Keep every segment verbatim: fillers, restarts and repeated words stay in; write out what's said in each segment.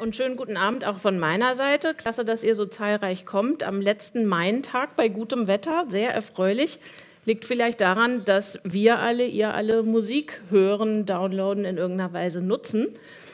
und schönen guten Abend auch von meiner Seite. Klasse, dass ihr so zahlreich kommt. Am letzten Main-Tag bei gutem Wetter, sehr erfreulich. Liegt vielleicht daran, dass wir alle, ihr alle Musik hören, downloaden, in irgendeiner Weise nutzen.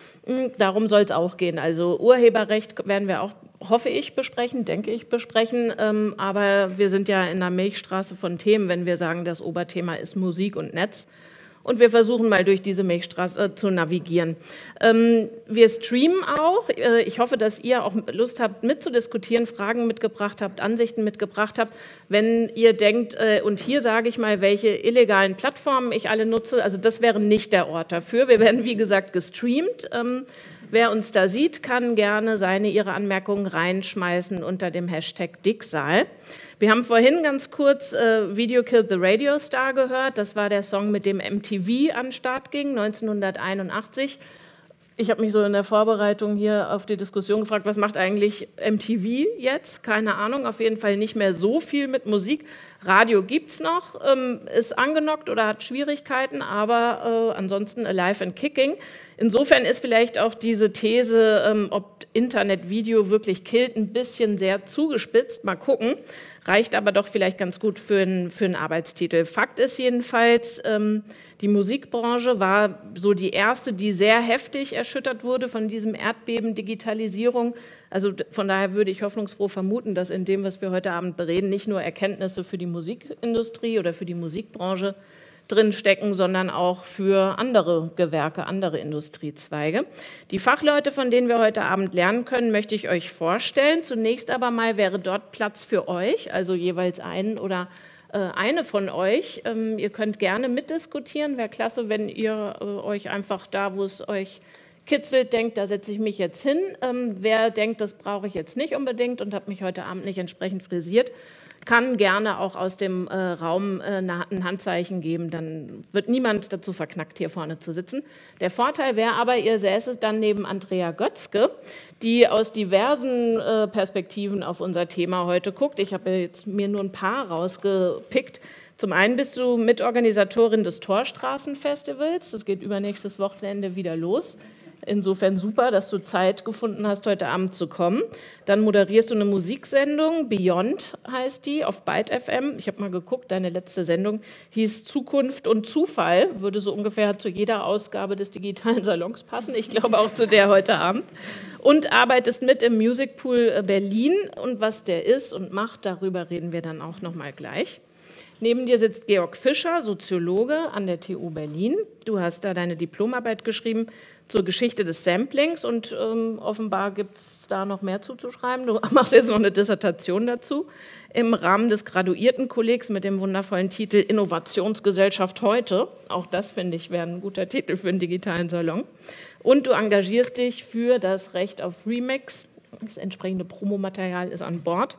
Darum soll es auch gehen. Also Urheberrecht werden wir auch, hoffe ich, besprechen, denke ich, besprechen. Ähm, aber wir sind ja in einer Milchstraße von Themen, wenn wir sagen, das Oberthema ist Musik und Netz. Und wir versuchen mal durch diese Milchstraße äh, zu navigieren. Ähm, wir streamen auch. Äh, ich hoffe, dass ihr auch Lust habt, mitzudiskutieren, Fragen mitgebracht habt, Ansichten mitgebracht habt. Wenn ihr denkt, äh, und hier sage ich mal, welche illegalen Plattformen ich alle nutze, also das wäre nicht der Ort dafür. Wir werden, wie gesagt, gestreamt. Ähm, wer uns da sieht, kann gerne seine, ihre Anmerkungen reinschmeißen unter dem Hashtag Dicksaal. Wir haben vorhin ganz kurz äh, Video Killed the Radio Star gehört. Das war der Song, mit dem M T V an den Start ging, neunzehnhunderteinundachtzig. Ich habe mich so in der Vorbereitung hier auf die Diskussion gefragt, was macht eigentlich M T V jetzt? Keine Ahnung, auf jeden Fall nicht mehr so viel mit Musik. Radio gibt es noch, ähm, ist angenockt oder hat Schwierigkeiten, aber äh, ansonsten alive and kicking. Insofern ist vielleicht auch diese These, ähm, ob Internet-Video wirklich killt, ein bisschen sehr zugespitzt. Mal gucken. Reicht aber doch vielleicht ganz gut für einen, für einen Arbeitstitel. Fakt ist jedenfalls, ähm, die Musikbranche war so die erste, die sehr heftig erschüttert wurde von diesem Erdbeben Digitalisierung. Also von daher würde ich hoffnungsfroh vermuten, dass in dem, was wir heute Abend bereden, nicht nur Erkenntnisse für die Musikindustrie oder für die Musikbranche drinstecken, sondern auch für andere Gewerke, andere Industriezweige. Die Fachleute, von denen wir heute Abend lernen können, möchte ich euch vorstellen. Zunächst aber mal wäre dort Platz für euch, also jeweils einen oder äh, eine von euch. Ähm, ihr könnt gerne mitdiskutieren. Wäre klasse, wenn ihr äh, euch einfach da, wo es euch kitzelt, denkt, da setze ich mich jetzt hin. Ähm, wer denkt, das brauche ich jetzt nicht unbedingt und habe mich heute Abend nicht entsprechend frisiert, kann gerne auch aus dem äh, Raum äh, ein Handzeichen geben, dann wird niemand dazu verknackt, hier vorne zu sitzen. Der Vorteil wäre aber, ihr säßet dann neben Andrea Götzke, die aus diversen äh, Perspektiven auf unser Thema heute guckt. Ich habe jetzt mir nur ein paar rausgepickt. Zum einen bist du Mitorganisatorin des Torstraßenfestivals, das geht übernächstes Wochenende wieder los. Insofern super, dass du Zeit gefunden hast, heute Abend zu kommen. Dann moderierst du eine Musiksendung, Beyond heißt die, auf Byte F M. Ich habe mal geguckt, deine letzte Sendung hieß Zukunft und Zufall, würde so ungefähr zu jeder Ausgabe des digitalen Salons passen. Ich glaube auch zu der heute Abend. Und arbeitest mit im Music Pool Berlin. Und was der ist und macht, darüber reden wir dann auch noch mal gleich. Neben dir sitzt Georg Fischer, Soziologe an der T U Berlin. Du hast da deine Diplomarbeit geschrieben zur Geschichte des Samplings und ähm, offenbar gibt es da noch mehr zuzuschreiben. Du machst jetzt noch eine Dissertation dazu im Rahmen des Graduiertenkollegs mit dem wundervollen Titel Innovationsgesellschaft heute. Auch das, finde ich, wäre ein guter Titel für einen digitalen Salon. Und du engagierst dich für das Recht auf Remix. Das entsprechende Promomaterial ist an Bord.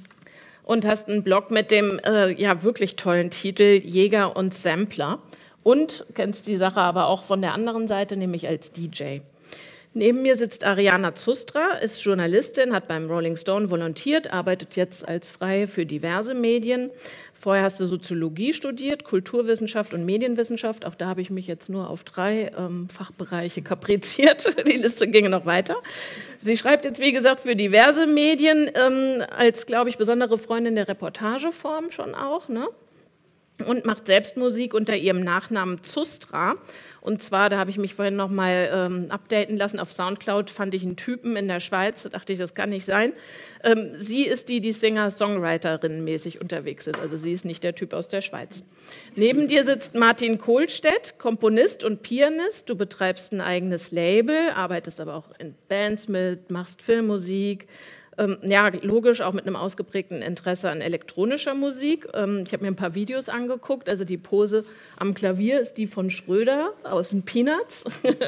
Und hast einen Blog mit dem äh, ja, wirklich tollen Titel Jäger und Sampler. Und kennst die Sache aber auch von der anderen Seite, nämlich als D J. Neben mir sitzt Ariana Zustra, ist Journalistin, hat beim Rolling Stone volontiert, arbeitet jetzt als Freie für diverse Medien. Vorher hast du Soziologie studiert, Kulturwissenschaft und Medienwissenschaft. Auch da habe ich mich jetzt nur auf drei ähm, Fachbereiche kapriziert. Die Liste ginge noch weiter. Sie schreibt jetzt, wie gesagt, für diverse Medien, ähm, als, glaube ich, besondere Freundin der Reportageform schon auch, ne? Und macht selbst Musik unter ihrem Nachnamen Zustra. Und zwar, da habe ich mich vorhin noch mal ähm, updaten lassen, auf Soundcloud fand ich einen Typen in der Schweiz, da dachte ich, das kann nicht sein. Ähm, sie ist die, die Singer-Songwriterin-mäßig unterwegs ist, also sie ist nicht der Typ aus der Schweiz. Neben dir sitzt Martin Kohlstedt, Komponist und Pianist. Du betreibst ein eigenes Label, arbeitest aber auch in Bands mit, machst Filmmusik. Ähm, ja, logisch, auch mit einem ausgeprägten Interesse an elektronischer Musik. Ähm, ich habe mir ein paar Videos angeguckt, also die Pose am Klavier ist die von Schröder aus den Peanuts,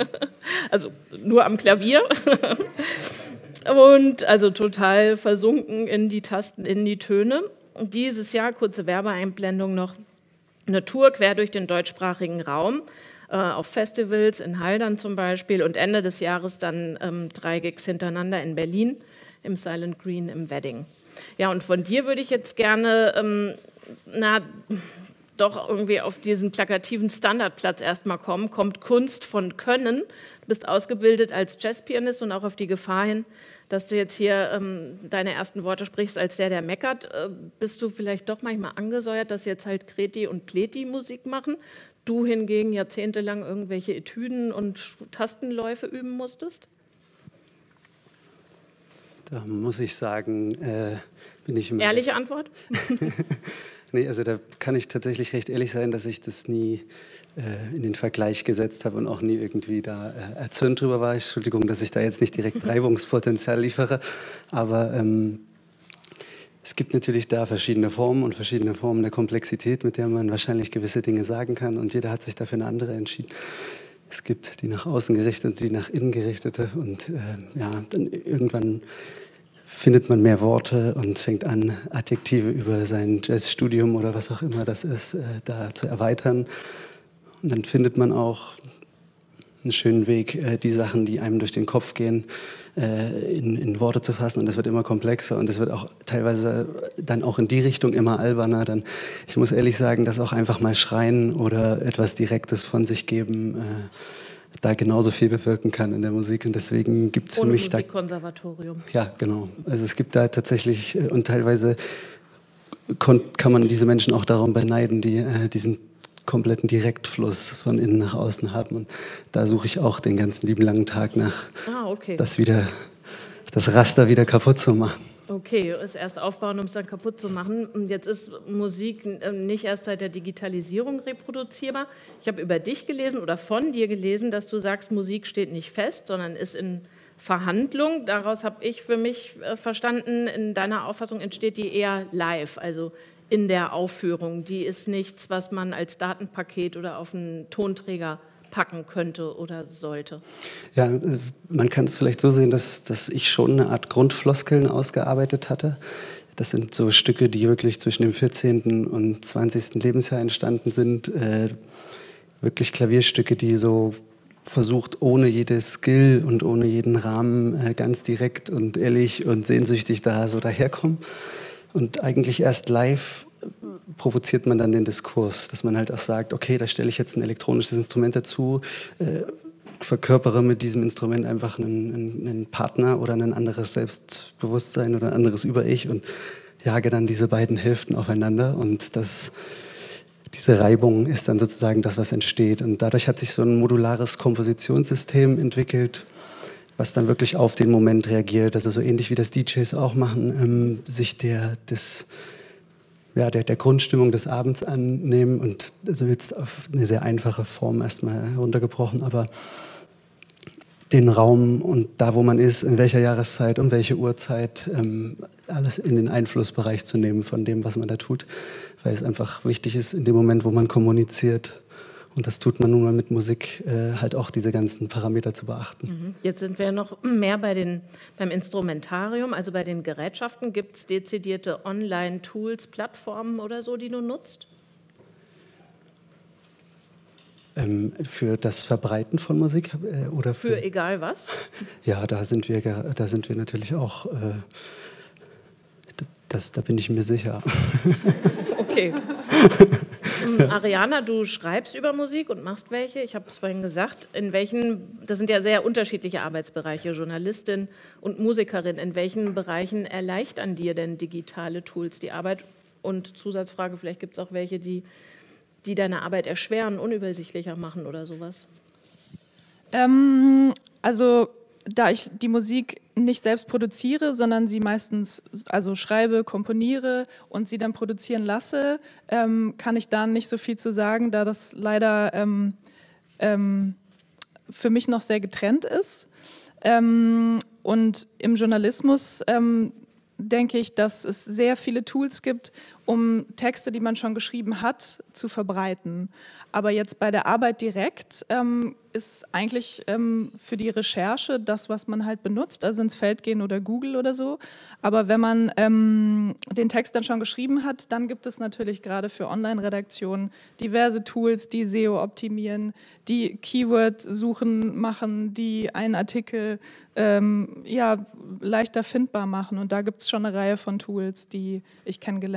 also nur am Klavier. Und also total versunken in die Tasten, in die Töne. Und dieses Jahr, kurze Werbeeinblendung noch, eine Tour quer durch den deutschsprachigen Raum, äh, auf Festivals in Haldern zum Beispiel und Ende des Jahres dann ähm, drei Gigs hintereinander in Berlin, im Silent Green im Wedding. Ja, und von dir würde ich jetzt gerne, ähm, na, doch irgendwie auf diesen plakativen Standardplatz erstmal kommen, kommt Kunst von Können. Du bist ausgebildet als Jazzpianist und auch auf die Gefahr hin, dass du jetzt hier ähm, deine ersten Worte sprichst als der, der meckert. Äh, bist du vielleicht doch manchmal angesäuert, dass jetzt halt Kreti und Pleti Musik machen? Du hingegen jahrzehntelang irgendwelche Etüden und Tastenläufe üben musstest? Da muss ich sagen, äh, bin ich immer... Ehrliche Antwort? Nee, also da kann ich tatsächlich recht ehrlich sein, dass ich das nie äh, in den Vergleich gesetzt habe und auch nie irgendwie da äh, erzürnt drüber war. Entschuldigung, dass ich da jetzt nicht direkt Reibungspotenzial liefere, aber ähm, es gibt natürlich da verschiedene Formen und verschiedene Formen der Komplexität, mit der man wahrscheinlich gewisse Dinge sagen kann, und jeder hat sich dafür eine andere entschieden. Es gibt die nach außen gerichtete, die nach innen gerichtete, und äh, ja, dann irgendwann findet man mehr Worte und fängt an, Adjektive über sein Jazzstudium oder was auch immer das ist, äh, da zu erweitern. Und dann findet man auch einen schönen Weg, äh, die Sachen, die einem durch den Kopf gehen, äh, in, in Worte zu fassen. Und das wird immer komplexer und es wird auch teilweise dann auch in die Richtung immer alberner. Dann, ich muss ehrlich sagen, dass auch einfach mal schreien oder etwas Direktes von sich geben äh, da genauso viel bewirken kann in der Musik, und deswegen gibt es für mich da... Musikkonservatorium. Ja, genau. Also es gibt da tatsächlich, und teilweise kann man diese Menschen auch darum beneiden, die äh, diesen kompletten Direktfluss von innen nach außen haben, und da suche ich auch den ganzen lieben langen Tag nach, ah, okay. das wieder, das Raster wieder kaputt zu machen. Okay, es erst aufbauen, um es dann kaputt zu machen. Und jetzt ist Musik nicht erst seit der Digitalisierung reproduzierbar. Ich habe über dich gelesen oder von dir gelesen, dass du sagst, Musik steht nicht fest, sondern ist in Verhandlung. Daraus habe ich für mich verstanden, in deiner Auffassung entsteht die eher live, also in der Aufführung. Die ist nichts, was man als Datenpaket oder auf einen Tonträger packen könnte oder sollte. Ja, man kann es vielleicht so sehen, dass, dass ich schon eine Art Grundfloskeln ausgearbeitet hatte. Das sind so Stücke, die wirklich zwischen dem vierzehnten und zwanzigsten Lebensjahr entstanden sind. Äh, wirklich Klavierstücke, die so versucht, ohne jede Skill und ohne jeden Rahmen äh, ganz direkt und ehrlich und sehnsüchtig da so daherkommen. Und eigentlich erst live provoziert man dann den Diskurs, dass man halt auch sagt, okay, da stelle ich jetzt ein elektronisches Instrument dazu, äh, verkörpere mit diesem Instrument einfach einen, einen, einen Partner oder ein anderes Selbstbewusstsein oder ein anderes Über-Ich und jage dann diese beiden Hälften aufeinander, und das, diese Reibung ist dann sozusagen das, was entsteht. Und dadurch hat sich so ein modulares Kompositionssystem entwickelt, was dann wirklich auf den Moment reagiert, also so ähnlich wie das D Js auch machen, ähm, sich der, des, ja, der, der Grundstimmung des Abends annehmen, und also jetzt auf eine sehr einfache Form erstmal heruntergebrochen, aber den Raum und da, wo man ist, in welcher Jahreszeit, um welche Uhrzeit, ähm, alles in den Einflussbereich zu nehmen von dem, was man da tut, weil es einfach wichtig ist, in dem Moment, wo man kommuniziert. Und das tut man nun mal mit Musik, äh, halt auch diese ganzen Parameter zu beachten. Jetzt sind wir noch mehr bei den, beim Instrumentarium, also bei den Gerätschaften. Gibt es dezidierte Online-Tools, Plattformen oder so, die du nutzt? Ähm, für das Verbreiten von Musik? Äh, oder für, für egal was? Ja, da sind wir, da sind wir natürlich auch, äh, das, da bin ich mir sicher. Okay. Ariana, du schreibst über Musik und machst welche. Ich habe es vorhin gesagt. In welchen, das sind ja sehr unterschiedliche Arbeitsbereiche, Journalistin und Musikerin. In welchen Bereichen erleichtern dir denn digitale Tools die Arbeit? Und Zusatzfrage, vielleicht gibt es auch welche, die, die deine Arbeit erschweren, unübersichtlicher machen oder sowas? Ähm, also da ich die Musik nicht selbst produziere, sondern sie meistens also schreibe, komponiere und sie dann produzieren lasse, ähm, kann ich da nicht so viel zu sagen, da das leider ähm, ähm, für mich noch sehr getrennt ist. Ähm, und im Journalismus ähm, denke ich, dass es sehr viele Tools gibt, um Texte, die man schon geschrieben hat, zu verbreiten. Aber jetzt bei der Arbeit direkt ähm, ist eigentlich ähm, für die Recherche das, was man halt benutzt, also ins Feld gehen oder Google oder so. Aber wenn man ähm, den Text dann schon geschrieben hat, dann gibt es natürlich gerade für Online-Redaktionen diverse Tools, die S E O optimieren, die Keyword-Suchen machen, die einen Artikel ähm, ja, leichter findbar machen. Und da gibt es schon eine Reihe von Tools, die ich kennengelernt habe.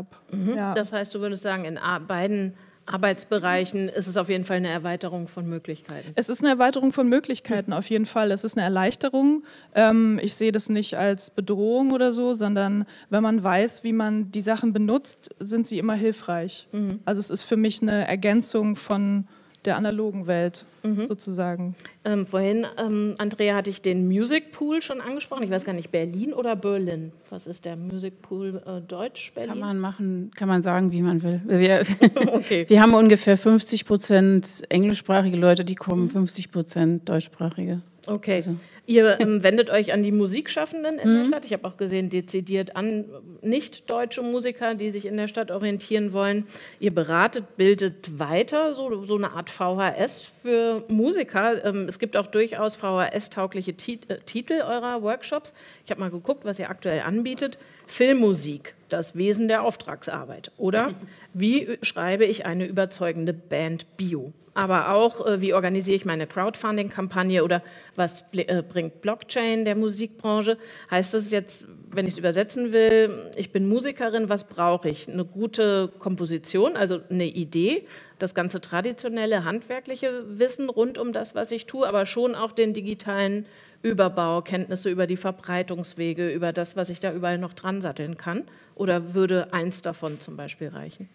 habe. Mhm. Ja. Das heißt, du würdest sagen, in beiden Arbeitsbereichen ist es auf jeden Fall eine Erweiterung von Möglichkeiten. Es ist eine Erweiterung von Möglichkeiten, auf jeden Fall. Es ist eine Erleichterung. Ähm, ich sehe das nicht als Bedrohung oder so, sondern wenn man weiß, wie man die Sachen benutzt, sind sie immer hilfreich. Mhm. Also es ist für mich eine Ergänzung von der analogen Welt, mhm. sozusagen. Ähm, vorhin, ähm, Andrea, hatte ich den Music Pool schon angesprochen. Ich weiß gar nicht, Berlin oder Berlin? Was ist der Music Pool äh, Deutsch, Berlin? Kann man machen, kann man sagen, wie man will. Wir, okay. wir haben ungefähr fünfzig Prozent englischsprachige Leute, die kommen, fünfzig Prozent deutschsprachige. Okay. Also. Ihr ähm, wendet euch an die Musikschaffenden in mhm. der Stadt. Ich habe auch gesehen, dezidiert an nicht deutsche Musiker, die sich in der Stadt orientieren wollen. Ihr beratet, bildet weiter, so, so eine Art V H S für Musiker. Ähm, es gibt auch durchaus V H S-taugliche Tit äh, Titel eurer Workshops. Ich habe mal geguckt, was ihr aktuell anbietet. Filmmusik, das Wesen der Auftragsarbeit. Oder wie schreibe ich eine überzeugende Band-Bio? Aber auch, äh, wie organisiere ich meine Crowdfunding-Kampagne oder was äh, bringt Blockchain der Musikbranche? Heißt das jetzt, wenn ich es übersetzen will, ich bin Musikerin, was brauche ich? Eine gute Komposition, also eine Idee, das ganze traditionelle, handwerkliche Wissen rund um das, was ich tue, aber schon auch den digitalen Überbau, Kenntnisse über die Verbreitungswege, über das, was ich da überall noch dran satteln kann? Oder würde eins davon zum Beispiel reichen?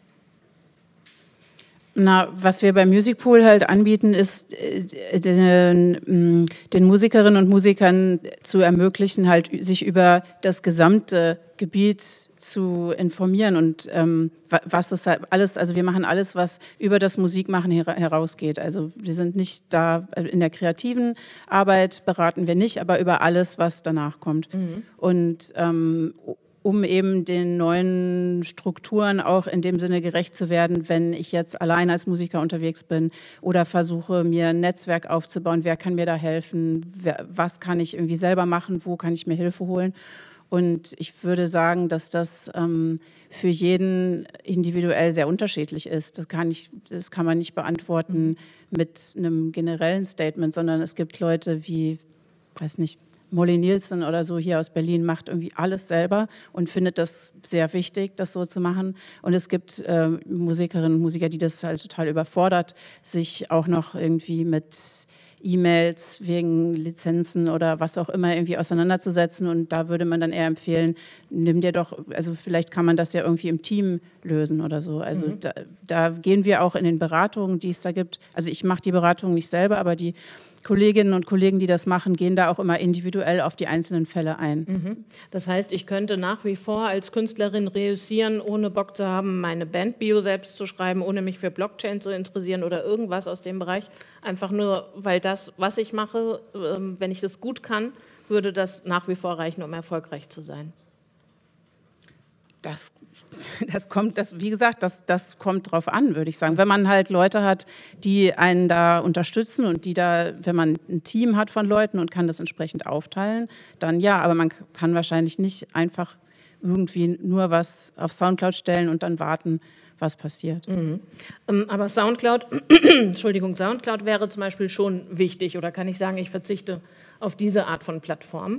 Na, was wir beim Music Pool halt anbieten, ist äh, den, den Musikerinnen und Musikern zu ermöglichen, halt sich über das gesamte Gebiet zu informieren und ähm, was das halt alles, also wir machen alles, was über das Musikmachen her herausgeht. Also wir sind nicht da in der kreativen Arbeit, beraten wir nicht, aber über alles, was danach kommt. Mhm. Und ähm, um eben den neuen Strukturen auch in dem Sinne gerecht zu werden, wenn ich jetzt allein als Musiker unterwegs bin oder versuche, mir ein Netzwerk aufzubauen, wer kann mir da helfen, wer, was kann ich irgendwie selber machen, wo kann ich mir Hilfe holen. Und ich würde sagen, dass das ähm, für jeden individuell sehr unterschiedlich ist. Das kann, ich, das kann man nicht beantworten mit einem generellen Statement, sondern es gibt Leute wie, weiß nicht, Molly Nielsen oder so hier aus Berlin macht irgendwie alles selber und findet das sehr wichtig, das so zu machen. Und es gibt äh, Musikerinnen und Musiker, die das halt total überfordert, sich auch noch irgendwie mit E-Mails wegen Lizenzen oder was auch immer irgendwie auseinanderzusetzen. Und da würde man dann eher empfehlen, nimm dir doch, also vielleicht kann man das ja irgendwie im Team lösen oder so. Also mhm. da, da gehen wir auch in den Beratungen, die es da gibt. Also ich mache die Beratung nicht selber, aber die Kolleginnen und Kollegen, die das machen, gehen da auch immer individuell auf die einzelnen Fälle ein. Mhm. Das heißt, ich könnte nach wie vor als Künstlerin reüssieren, ohne Bock zu haben, meine Band-Bio selbst zu schreiben, ohne mich für Blockchain zu interessieren oder irgendwas aus dem Bereich. Einfach nur, weil das, was ich mache, wenn ich das gut kann, würde das nach wie vor reichen, um erfolgreich zu sein. Das, das kommt, das, wie gesagt, das, das kommt drauf an, würde ich sagen. Wenn man halt Leute hat, die einen da unterstützen und die da, wenn man ein Team hat von Leuten und kann das entsprechend aufteilen, dann ja, aber man kann wahrscheinlich nicht einfach irgendwie nur was auf Soundcloud stellen und dann warten, was passiert. Mhm. Aber Soundcloud, Entschuldigung, Soundcloud wäre zum Beispiel schon wichtig, oder kann ich sagen, ich verzichte auf diese Art von Plattform?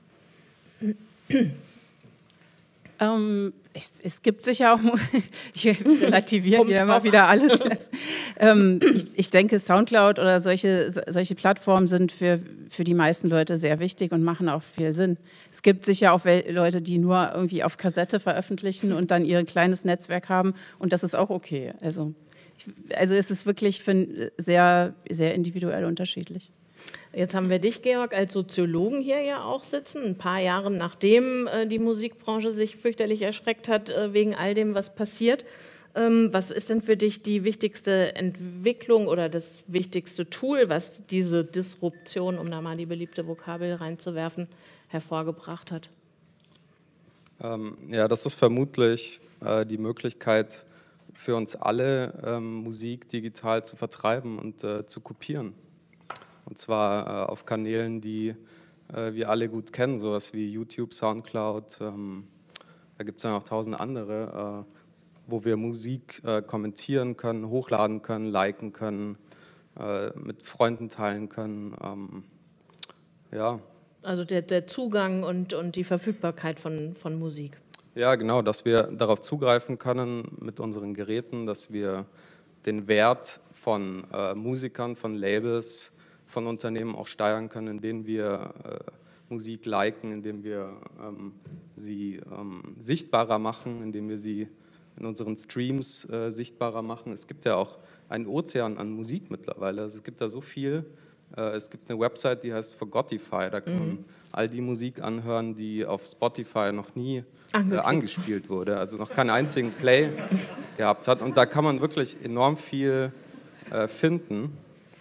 Ähm, ich, es gibt sicher auch, ich relativiere hier immer wieder alles. ähm, ich, ich denke, Soundcloud oder solche, solche Plattformen sind für, für die meisten Leute sehr wichtig und machen auch viel Sinn. Es gibt sicher auch Leute, die nur irgendwie auf Kassette veröffentlichen und dann ihr kleines Netzwerk haben und das ist auch okay. Also, ich, also es ist wirklich für sehr, sehr individuell unterschiedlich. Jetzt haben wir dich, Georg, als Soziologen hier ja auch sitzen, ein paar Jahre nachdem äh, die Musikbranche sich fürchterlich erschreckt hat äh, wegen all dem, was passiert. Ähm, was ist denn für dich die wichtigste Entwicklung oder das wichtigste Tool, was diese Disruption, um da mal die beliebte Vokabel reinzuwerfen, hervorgebracht hat? Ähm, ja, das ist vermutlich äh, die Möglichkeit für uns alle, ähm, Musik digital zu vertreiben und äh, zu kopieren. Und zwar äh, auf Kanälen, die äh, wir alle gut kennen, sowas wie YouTube, Soundcloud. Ähm, da gibt es ja noch tausend andere, äh, wo wir Musik äh, kommentieren können, hochladen können, liken können, äh, mit Freunden teilen können. Ähm, ja. Also der, der Zugang und, und die Verfügbarkeit von, von Musik. Ja, genau, dass wir darauf zugreifen können mit unseren Geräten, dass wir den Wert von äh, Musikern, von Labels, von Unternehmen auch steigern können, indem wir äh, Musik liken, indem wir ähm, sie ähm, sichtbarer machen, indem wir sie in unseren Streams äh, sichtbarer machen. Es gibt ja auch einen Ozean an Musik mittlerweile, also es gibt da so viel. Äh, es gibt eine Website, die heißt Forgotify, da kann man mhm. all die Musik anhören, die auf Spotify noch nie äh, angespielt wurde, also noch keinen einzigen Play gehabt hat. Und da kann man wirklich enorm viel äh, finden.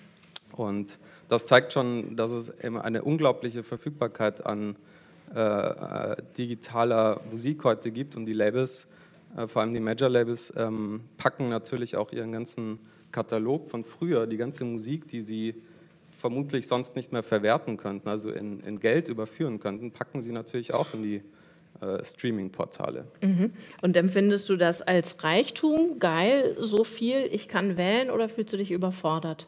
Und das zeigt schon, dass es eben eine unglaubliche Verfügbarkeit an äh, digitaler Musik heute gibt. Und die Labels, äh, vor allem die Major-Labels, ähm, packen natürlich auch ihren ganzen Katalog von früher, die ganze Musik, die sie vermutlich sonst nicht mehr verwerten könnten, also in, in Geld überführen könnten, packen sie natürlich auch in die äh, Streaming-Portale. Mhm. Und empfindest du das als Reichtum, geil, so viel, ich kann wählen, oder fühlst du dich überfordert?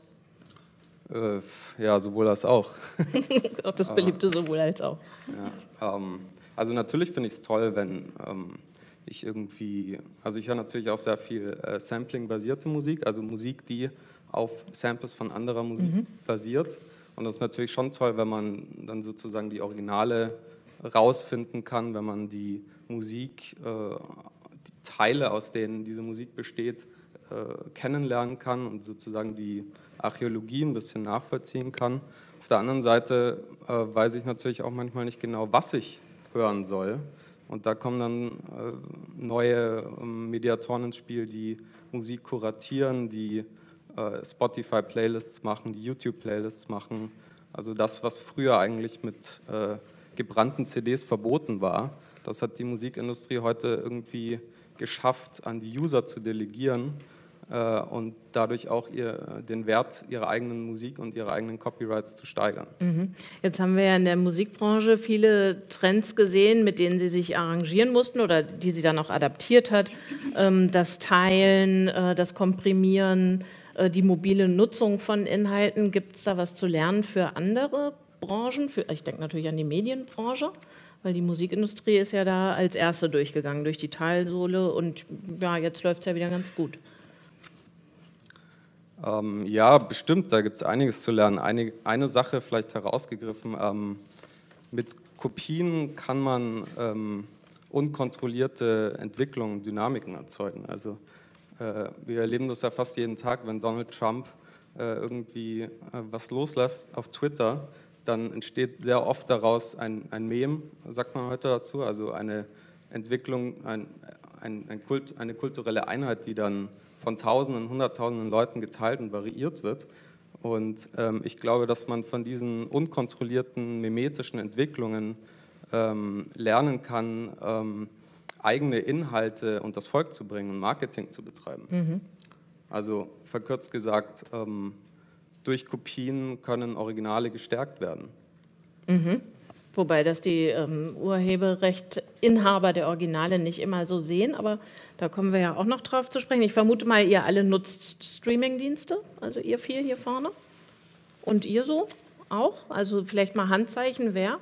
Äh, ja, sowohl als auch. Auch das beliebte sowohl als auch. Ja, ähm, also natürlich finde ich es toll, wenn ähm, ich irgendwie, also ich höre natürlich auch sehr viel äh, Sampling-basierte Musik, also Musik, die auf Samples von anderer Musik mhm. basiert. Und das ist natürlich schon toll, wenn man dann sozusagen die Originale rausfinden kann, wenn man die Musik, äh, die Teile, aus denen diese Musik besteht, äh, kennenlernen kann und sozusagen die Archäologie ein bisschen nachvollziehen kann. Auf der anderen Seite äh, weiß ich natürlich auch manchmal nicht genau, was ich hören soll. Und da kommen dann äh, neue äh, Mediatoren ins Spiel, die Musik kuratieren, die äh, Spotify-Playlists machen, die YouTube-Playlists machen. Also das, was früher eigentlich mit äh, gebrannten C Ds verboten war, das hat die Musikindustrie heute irgendwie geschafft, an die User zu delegieren äh, und dadurch auch ihr, den Wert ihrer eigenen Musik und ihrer eigenen Copyrights zu steigern. Mhm. Jetzt haben wir ja in der Musikbranche viele Trends gesehen, mit denen Sie sich arrangieren mussten oder die sie dann auch adaptiert hat. Ähm, das Teilen, äh, das Komprimieren, äh, die mobile Nutzung von Inhalten. Gibt es da was zu lernen für andere Branchen? Für, ich denke natürlich an die Medienbranche, weil die Musikindustrie ist ja da als erste durchgegangen, durch die Talsohle, und ja, jetzt läuft es ja wieder ganz gut. Ähm, ja, bestimmt, da gibt es einiges zu lernen. Eine, eine Sache vielleicht herausgegriffen, ähm, mit Kopien kann man ähm, unkontrollierte Entwicklungen, Dynamiken erzeugen. Also äh, wir erleben das ja fast jeden Tag, wenn Donald Trump äh, irgendwie äh, was loslässt auf Twitter, dann entsteht sehr oft daraus ein, ein Meme, sagt man heute dazu, also eine Entwicklung, ein, ein, ein Kult, eine kulturelle Einheit, die dann von Tausenden, Hunderttausenden Leuten geteilt und variiert wird. Und ähm, ich glaube, dass man von diesen unkontrollierten mimetischen Entwicklungen ähm, lernen kann, ähm, eigene Inhalte und das Volk zu bringen und Marketing zu betreiben. Mhm. Also verkürzt gesagt, ähm, durch Kopien können Originale gestärkt werden. Mhm. Wobei das die ähm, Urheberrechteinhaber der Originale nicht immer so sehen, aber da kommen wir ja auch noch drauf zu sprechen. Ich vermute mal, ihr alle nutzt Streaming-Dienste, also ihr vier hier vorne. Und ihr so auch? Also vielleicht mal Handzeichen, wer?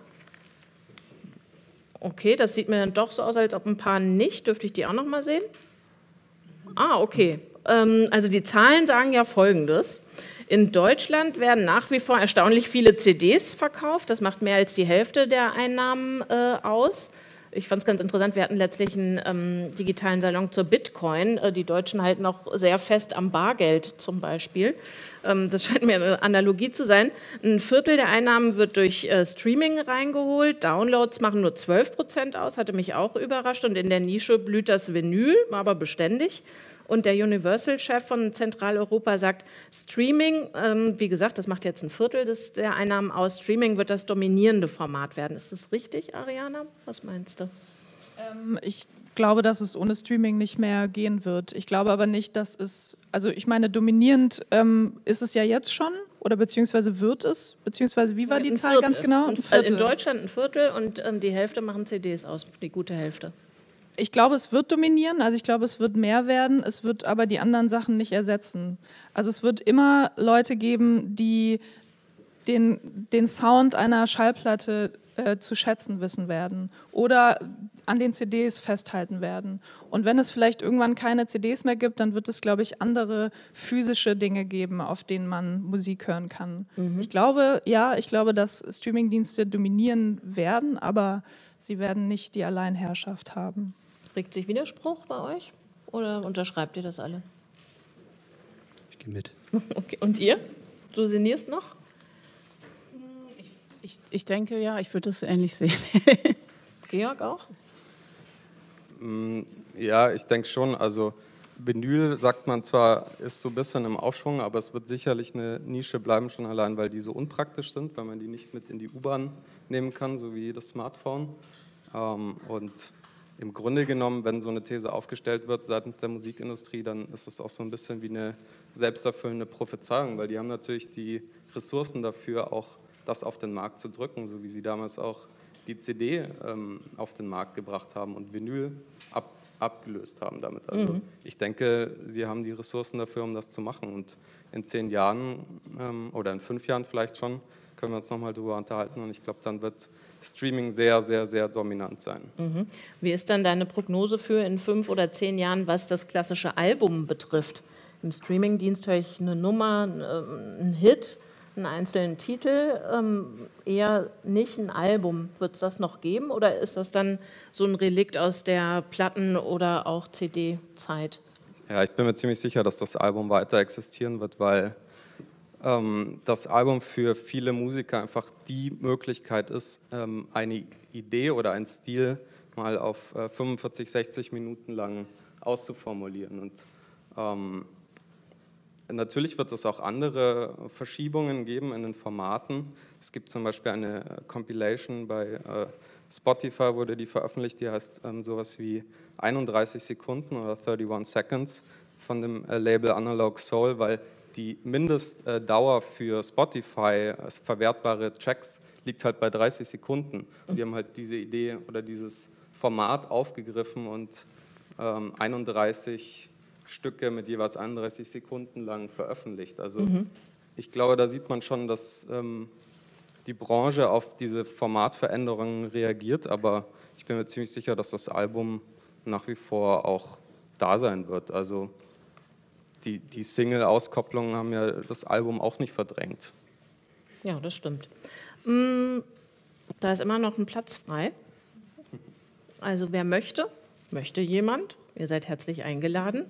Okay, das sieht mir dann doch so aus, als ob ein paar nicht. Dürfte ich die auch noch mal sehen? Ah, okay. Ähm, also die Zahlen sagen ja Folgendes. In Deutschland werden nach wie vor erstaunlich viele C Ds verkauft. Das macht mehr als die Hälfte der Einnahmen äh, aus. Ich fand es ganz interessant, wir hatten letztlich einen ähm, digitalen Salon zur Bitcoin. Äh, die Deutschen halten noch sehr fest am Bargeld zum Beispiel. Ähm, das scheint mir eine Analogie zu sein. Ein Viertel der Einnahmen wird durch äh, Streaming reingeholt. Downloads machen nur zwölf Prozent aus, hatte mich auch überrascht. Und in der Nische blüht das Vinyl, aber beständig. Und der Universal-Chef von Zentraleuropa sagt, Streaming, ähm, wie gesagt, das macht jetzt ein Viertel des, der Einnahmen aus, Streaming wird das dominierende Format werden. Ist das richtig, Ariana? Was meinst du? Ähm, ich glaube, dass es ohne Streaming nicht mehr gehen wird. Ich glaube aber nicht, dass es, also ich meine, dominierend ähm, ist es ja jetzt schon, oder beziehungsweise wird es, beziehungsweise wie war die Zahl ganz genau? Ein Viertel. In Deutschland ein Viertel und ähm, die Hälfte machen C Ds aus, die gute Hälfte. Ich glaube, es wird dominieren, also ich glaube, es wird mehr werden, es wird aber die anderen Sachen nicht ersetzen. Also es wird immer Leute geben, die den, den Sound einer Schallplatte äh, zu schätzen wissen werden oder an den C Ds festhalten werden. Und wenn es vielleicht irgendwann keine C Ds mehr gibt, dann wird es, glaube ich, andere physische Dinge geben, auf denen man Musik hören kann. Mhm. Ich glaube, ja, ich glaube, dass Streamingdienste dominieren werden, aber sie werden nicht die Alleinherrschaft haben. Regt sich Widerspruch bei euch oder unterschreibt ihr das alle? Ich gehe mit. Okay. Und ihr? Du sinnierst noch? Ich, ich, ich denke, ja, ich würde es ähnlich sehen. Georg auch? Ja, ich denke schon. Also Vinyl, sagt man zwar, ist so ein bisschen im Aufschwung, aber es wird sicherlich eine Nische bleiben, schon allein, weil die so unpraktisch sind, weil man die nicht mit in die U-Bahn nehmen kann, so wie das Smartphone. Und im Grunde genommen, wenn so eine These aufgestellt wird seitens der Musikindustrie, dann ist es auch so ein bisschen wie eine selbsterfüllende Prophezeiung, weil die haben natürlich die Ressourcen dafür, auch das auf den Markt zu drücken, so wie sie damals auch die C D ähm, auf den Markt gebracht haben und Vinyl ab, abgelöst haben damit. Also mhm. ich denke, sie haben die Ressourcen dafür, um das zu machen. Und in zehn Jahren ähm, oder in fünf Jahren vielleicht schon, können wir uns nochmal darüber unterhalten. Und ich glaube, dann wird Streaming sehr, sehr, sehr dominant sein. Mhm. Wie ist dann deine Prognose für in fünf oder zehn Jahren, was das klassische Album betrifft? Im Streamingdienst höre ich eine Nummer, einen Hit, einen einzelnen Titel, ähm, eher nicht ein Album. Wird es das noch geben oder ist das dann so ein Relikt aus der Platten- oder auch C D-Zeit? Ja, ich bin mir ziemlich sicher, dass das Album weiter existieren wird, weil ähm, das Album für viele Musiker einfach die Möglichkeit ist, ähm, eine Idee oder einen Stil mal auf äh, fünfundvierzig, sechzig Minuten lang auszuformulieren. Und ähm, natürlich wird es auch andere Verschiebungen geben in den Formaten. Es gibt zum Beispiel eine Compilation bei äh, Spotify, wurde die veröffentlicht, die heißt ähm, sowas wie einunddreißig Sekunden oder einunddreißig Seconds von dem äh, Label Analog Soul, weil die Mindestdauer für Spotify als verwertbare Tracks liegt halt bei dreißig Sekunden. Und die haben halt diese Idee oder dieses Format aufgegriffen und ähm, einunddreißig Stücke mit jeweils einunddreißig Sekunden lang veröffentlicht. Also mhm. ich glaube, da sieht man schon, dass ähm, die Branche auf diese Formatveränderungen reagiert, aber ich bin mir ziemlich sicher, dass das Album nach wie vor auch da sein wird. Also die, die Single-Auskopplungen haben ja das Album auch nicht verdrängt. Ja, das stimmt. Mm, da ist immer noch ein Platz frei. Also wer möchte, möchte jemand, ihr seid herzlich eingeladen.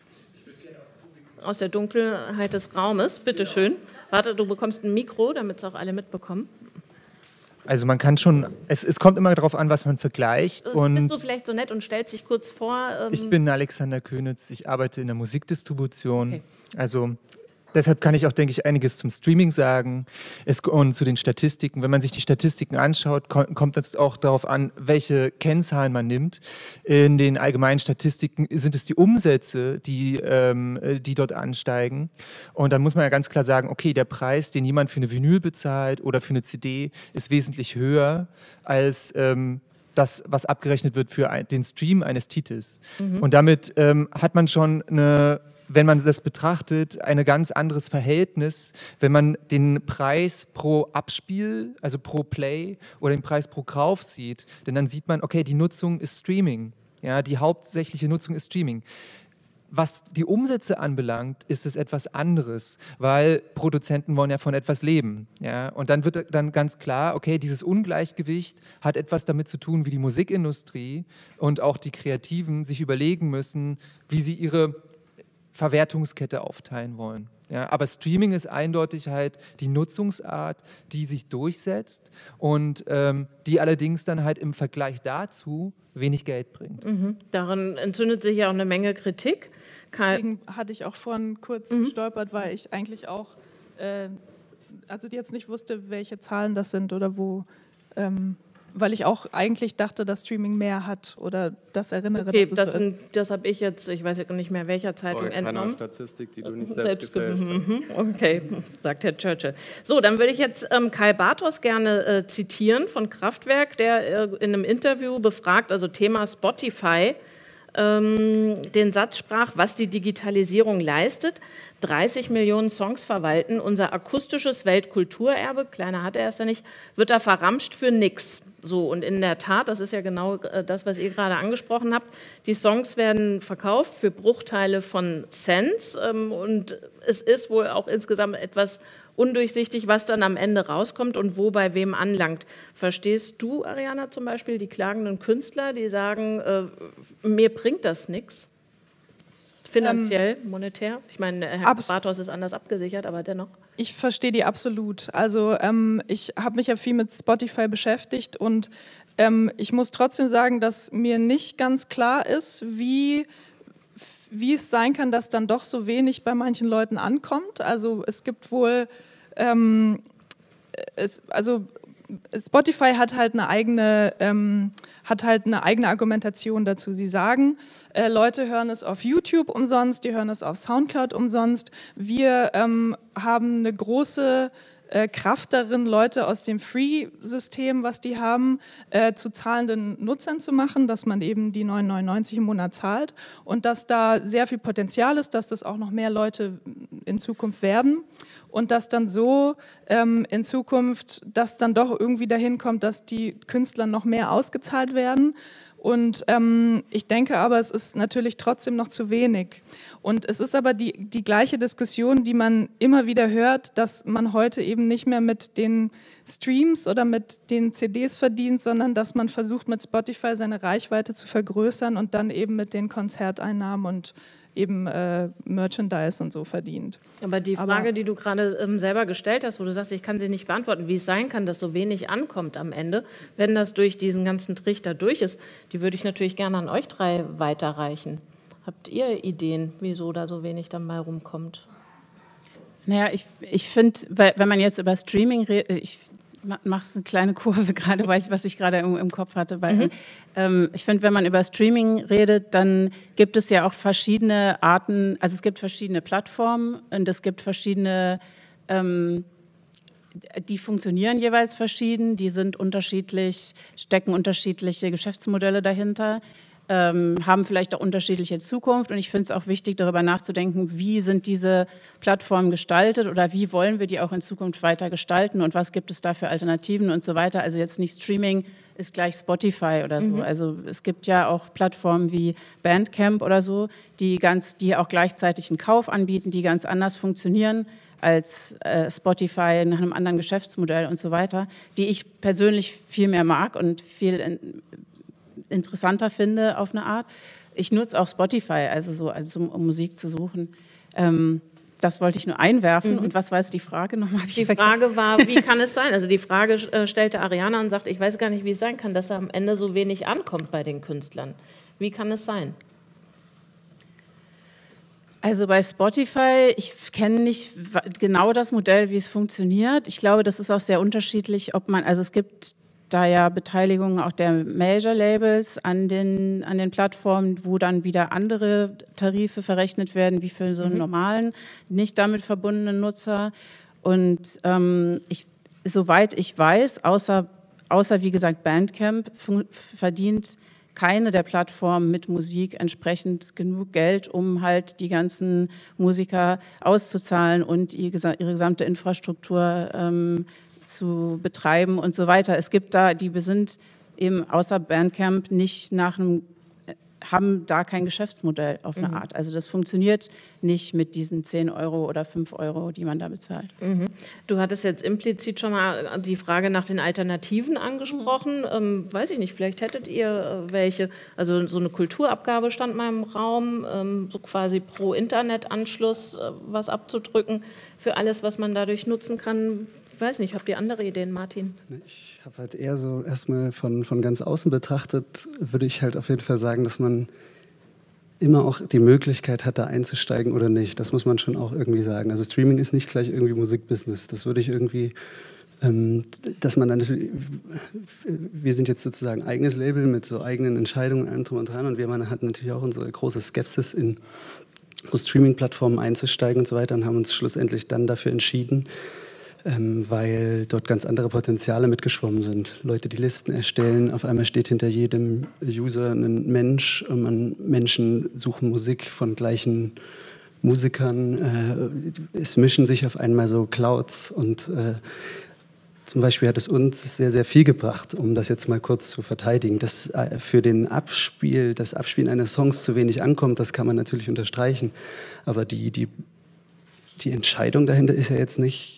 Aus der Dunkelheit des Raumes, bitteschön. Warte, du bekommst ein Mikro, damit es auch alle mitbekommen. Also man kann schon, es, es kommt immer darauf an, was man vergleicht. Und bist du vielleicht so nett und stellst dich kurz vor? Ähm ich bin Alexander Könitz, ich arbeite in der Musikdistribution. Okay. Also deshalb kann ich auch, denke ich, einiges zum Streaming sagen es, und zu den Statistiken. Wenn man sich die Statistiken anschaut, kommt es auch darauf an, welche Kennzahlen man nimmt. In den allgemeinen Statistiken sind es die Umsätze, die, ähm, die dort ansteigen. Und dann muss man ja ganz klar sagen, okay, der Preis, den jemand für eine Vinyl bezahlt oder für eine C D, ist wesentlich höher als ähm, das, was abgerechnet wird für ein, den Stream eines Titels. Mhm. Und damit ähm, hat man schon eine, wenn man das betrachtet, ein ganz anderes Verhältnis, wenn man den Preis pro Abspiel, also pro Play oder den Preis pro Kauf sieht, denn dann sieht man, okay, die Nutzung ist Streaming, ja, die hauptsächliche Nutzung ist Streaming. Was die Umsätze anbelangt, ist es etwas anderes, weil Produzenten wollen ja von etwas leben. Ja? Und dann wird dann ganz klar, okay, dieses Ungleichgewicht hat etwas damit zu tun, wie die Musikindustrie und auch die Kreativen sich überlegen müssen, wie sie ihre Verwertungskette aufteilen wollen. Ja, aber Streaming ist eindeutig halt die Nutzungsart, die sich durchsetzt und ähm, die allerdings dann halt im Vergleich dazu wenig Geld bringt. Mhm. Daran entzündet sich ja auch eine Menge Kritik. Karl Deswegen hatte ich auch vorhin kurz mhm. gestolpert, weil ich eigentlich auch, äh, also jetzt nicht wusste, welche Zahlen das sind oder wo, ähm, weil ich auch eigentlich dachte, dass Streaming mehr hat oder das erinnere, okay, dass es das, so ist. das habe ich jetzt, ich weiß nicht mehr welcher Zeitung entnommen. Keine Statistik, die du nicht selbst, selbst gefälscht hast. Okay, sagt Herr Churchill. So, dann würde ich jetzt ähm, Kai Bartos gerne äh, zitieren von Kraftwerk, der äh, in einem Interview befragt, also Thema Spotify, ähm, den Satz sprach, was die Digitalisierung leistet. dreißig Millionen Songs verwalten, unser akustisches Weltkulturerbe, kleiner hat er es ja nicht, wird da verramscht für nix. So, und in der Tat, das ist ja genau das, was ihr gerade angesprochen habt, die Songs werden verkauft für Bruchteile von Cents ähm, und es ist wohl auch insgesamt etwas undurchsichtig, was dann am Ende rauskommt und wo bei wem anlangt. Verstehst du, Ariana, zum Beispiel die klagenden Künstler, die sagen, äh, mir bringt das nichts? Finanziell, ähm, monetär? Ich meine, Herr Bartos ist anders abgesichert, aber dennoch. Ich verstehe die absolut. Also ähm, ich habe mich ja viel mit Spotify beschäftigt und ähm, ich muss trotzdem sagen, dass mir nicht ganz klar ist, wie, wie es sein kann, dass dann doch so wenig bei manchen Leuten ankommt. Also es gibt wohl, ähm, es, also Spotify hat halt eine eigene, ähm, hat halt eine eigene Argumentation dazu. Sie sagen, äh, Leute hören es auf YouTube umsonst, die hören es auf Soundcloud umsonst. Wir ähm, haben eine große äh, Kraft darin, Leute aus dem Free-System, was die haben, äh, zu zahlenden Nutzern zu machen, dass man eben die neun neunundneunzig im Monat zahlt und dass da sehr viel Potenzial ist, dass das auch noch mehr Leute in Zukunft werden. Und dass dann so ähm, in Zukunft das dann doch irgendwie dahin kommt, dass die Künstler noch mehr ausgezahlt werden. Und ähm, ich denke aber, es ist natürlich trotzdem noch zu wenig. Und es ist aber die, die gleiche Diskussion, die man immer wieder hört, dass man heute eben nicht mehr mit den Streams oder mit den C Ds verdient, sondern dass man versucht, mit Spotify seine Reichweite zu vergrößern und dann eben mit den Konzerteinnahmen und eben äh, Merchandise und so verdient. Aber die Frage, Aber, die du gerade ähm, selber gestellt hast, wo du sagst, ich kann sie nicht beantworten, wie es sein kann, dass so wenig ankommt am Ende, wenn das durch diesen ganzen Trichter durch ist, die würde ich natürlich gerne an euch drei weiterreichen. Habt ihr Ideen, wieso da so wenig dann mal rumkommt? Naja, ich, ich finde, wenn man jetzt über Streaming redet, ich mache eine kleine Kurve gerade, weil ich, was ich gerade im, im Kopf hatte. Weil, mhm. ähm, ich finde, wenn man über Streaming redet, dann gibt es ja auch verschiedene Arten, also es gibt verschiedene Plattformen und es gibt verschiedene, ähm, die funktionieren jeweils verschieden, die sind unterschiedlich, stecken unterschiedliche Geschäftsmodelle dahinter. Ähm, haben vielleicht auch unterschiedliche Zukunft und ich finde es auch wichtig, darüber nachzudenken, wie sind diese Plattformen gestaltet oder wie wollen wir die auch in Zukunft weiter gestalten und was gibt es da für Alternativen und so weiter. Also jetzt nicht Streaming ist gleich Spotify oder so. Mhm. Also es gibt ja auch Plattformen wie Bandcamp oder so, die, ganz, die auch gleichzeitig einen Kauf anbieten, die ganz anders funktionieren als äh, Spotify nach einem anderen Geschäftsmodell und so weiter, die ich persönlich viel mehr mag und viel in, interessanter finde auf eine Art. Ich nutze auch Spotify, also so, also um Musik zu suchen. Ähm, das wollte ich nur einwerfen. Mhm. Und was war jetzt die Frage nochmal? Die Frage war, wie kann es sein? Also die Frage äh, stellte Ariana und sagt, ich weiß gar nicht, wie es sein kann, dass am Ende so wenig ankommt bei den Künstlern. Wie kann es sein? Also bei Spotify, ich kenne nicht genau das Modell, wie es funktioniert. Ich glaube, das ist auch sehr unterschiedlich, ob man, also es gibt da ja Beteiligungen auch der Major-Labels an den, an den Plattformen, wo dann wieder andere Tarife verrechnet werden, wie für so einen mhm. normalen, nicht damit verbundenen Nutzer. Und ähm, ich, soweit ich weiß, außer, außer wie gesagt Bandcamp, verdient keine der Plattformen mit Musik entsprechend genug Geld, um halt die ganzen Musiker auszuzahlen und ihre gesamte Infrastruktur ähm, zu betreiben und so weiter. Es gibt da, die sind eben außer Bandcamp nicht nach einem, haben da kein Geschäftsmodell auf eine mhm. Art. Also das funktioniert nicht mit diesen zehn Euro oder fünf Euro, die man da bezahlt. Mhm. Du hattest jetzt implizit schon mal die Frage nach den Alternativen angesprochen. Mhm. Ähm, weiß ich nicht, vielleicht hättet ihr welche. Also so eine Kulturabgabe stand mal im Raum, ähm, so quasi pro Internetanschluss äh, was abzudrücken für alles, was man dadurch nutzen kann. Ich weiß nicht, habt ihr andere Ideen, Martin? Ich habe halt eher so erstmal von, von ganz außen betrachtet, würde ich halt auf jeden Fall sagen, dass man immer auch die Möglichkeit hat, da einzusteigen oder nicht. Das muss man schon auch irgendwie sagen. Also Streaming ist nicht gleich irgendwie Musikbusiness. Das würde ich irgendwie, ähm, dass man dann, wir sind jetzt sozusagen eigenes Label mit so eigenen Entscheidungen, allem drum und dran und wir hatten natürlich auch unsere große Skepsis in Streaming-Plattformen einzusteigen und so weiter und haben uns schlussendlich dann dafür entschieden, ähm, weil dort ganz andere Potenziale mitgeschwommen sind. Leute, die Listen erstellen, auf einmal steht hinter jedem User ein Mensch, und man, Menschen suchen Musik von gleichen Musikern. Äh, es mischen sich auf einmal so Clouds und äh, zum Beispiel hat es uns sehr, sehr viel gebracht, um das jetzt mal kurz zu verteidigen. Dass äh, für den Abspiel, das Abspielen eines Songs zu wenig ankommt, das kann man natürlich unterstreichen. Aber die, die, die Entscheidung dahinter ist ja jetzt nicht.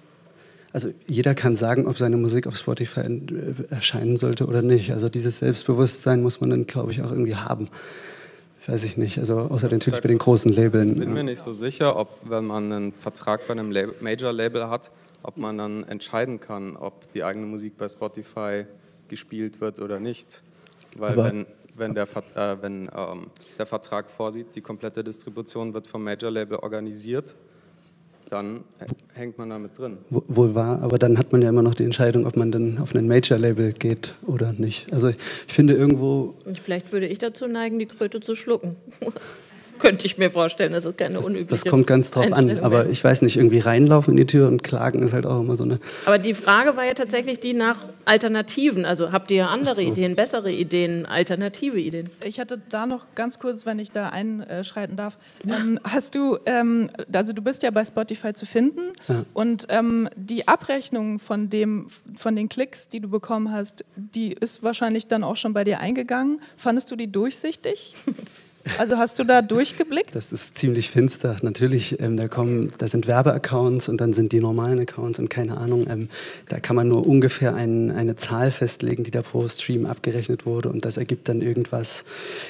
Also jeder kann sagen, ob seine Musik auf Spotify erscheinen sollte oder nicht. Also dieses Selbstbewusstsein muss man dann, glaube ich, auch irgendwie haben. Weiß ich nicht, also außer natürlich bei den großen Labeln. Ich bin mir nicht so sicher, ob, wenn man einen Vertrag bei einem Major-Label hat, ob man dann entscheiden kann, ob die eigene Musik bei Spotify gespielt wird oder nicht. Weil Aber wenn, wenn, der, äh, wenn ähm, der Vertrag vorsieht, die komplette Distribution wird vom Major-Label organisiert, dann hängt man damit drin. Wohl wahr, aber dann hat man ja immer noch die Entscheidung, ob man dann auf ein Major-Label geht oder nicht. Also ich, ich finde irgendwo... Und vielleicht würde ich dazu neigen, die Kröte zu schlucken. Könnte ich mir vorstellen, das ist keine unübliche Das, das kommt ganz drauf an, aber ich weiß nicht, irgendwie reinlaufen in die Tür und klagen ist halt auch immer so eine... Aber die Frage war ja tatsächlich die nach Alternativen. Also habt ihr andere so. Ideen, bessere Ideen, alternative Ideen? Ich hatte da noch ganz kurz, wenn ich da einschreiten darf, ähm, hast du, ähm, also du bist ja bei Spotify zu finden Ja. und ähm, die Abrechnung von, dem, von den Klicks, die du bekommen hast, die ist wahrscheinlich dann auch schon bei dir eingegangen. Fandest du die durchsichtig? Also hast du da durchgeblickt? Das ist ziemlich finster. Natürlich, ähm, da kommen, da sind Werbeaccounts und dann sind die normalen Accounts und keine Ahnung. Ähm, da kann man nur ungefähr ein, eine Zahl festlegen, die da pro Stream abgerechnet wurde und das ergibt dann irgendwas.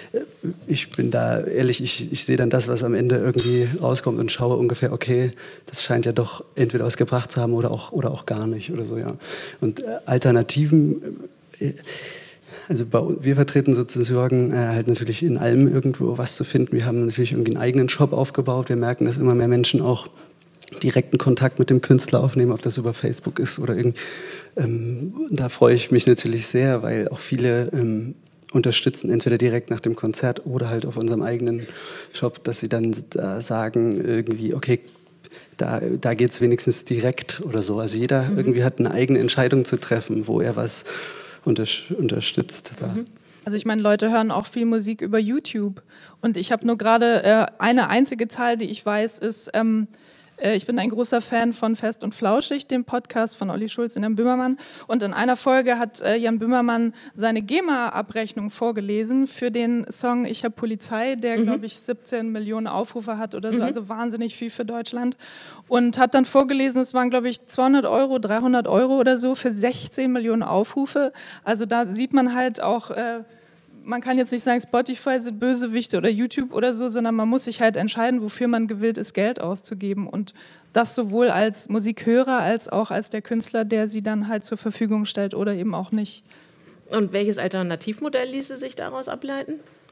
Ich bin da ehrlich, ich, ich sehe dann das, was am Ende irgendwie rauskommt und schaue ungefähr, okay, das scheint ja doch entweder was gebracht zu haben oder auch, oder auch gar nicht oder so, ja. Und äh, Alternativen... Äh, Also bei, wir vertreten sozusagen äh, halt natürlich in allem irgendwo was zu finden. Wir haben natürlich irgendwie einen eigenen Shop aufgebaut. Wir merken, dass immer mehr Menschen auch direkten Kontakt mit dem Künstler aufnehmen, ob das über Facebook ist oder irgendwie. Ähm, da freue ich mich natürlich sehr, weil auch viele ähm, unterstützen, entweder direkt nach dem Konzert oder halt auf unserem eigenen Shop, dass sie dann da sagen irgendwie, okay, da, da geht es wenigstens direkt oder so. Also jeder mhm. irgendwie hat eine eigene Entscheidung zu treffen, wo er was unterstützt. Da. Also ich meine, Leute hören auch viel Musik über YouTube und ich habe nur gerade äh, eine einzige Zahl, die ich weiß, ist, ähm, äh, ich bin ein großer Fan von Fest und Flauschig, dem Podcast von Olli Schulz und Jan Böhmermann und in einer Folge hat äh, Jan Böhmermann seine GEMA-Abrechnung vorgelesen für den Song Ich hab Polizei, der mhm. glaube ich siebzehn Millionen Aufrufe hat oder so, mhm. also wahnsinnig viel für Deutschland. Und hat dann vorgelesen, es waren, glaube ich, zweihundert Euro, dreihundert Euro oder so für sechzehn Millionen Aufrufe. Also da sieht man halt auch, äh, man kann jetzt nicht sagen, Spotify sind Bösewichte oder YouTube oder so, sondern man muss sich halt entscheiden, wofür man gewillt ist, Geld auszugeben. Und das sowohl als Musikhörer als auch als der Künstler, der sie dann halt zur Verfügung stellt oder eben auch nicht. Und welches Alternativmodell ließe sich daraus ableiten?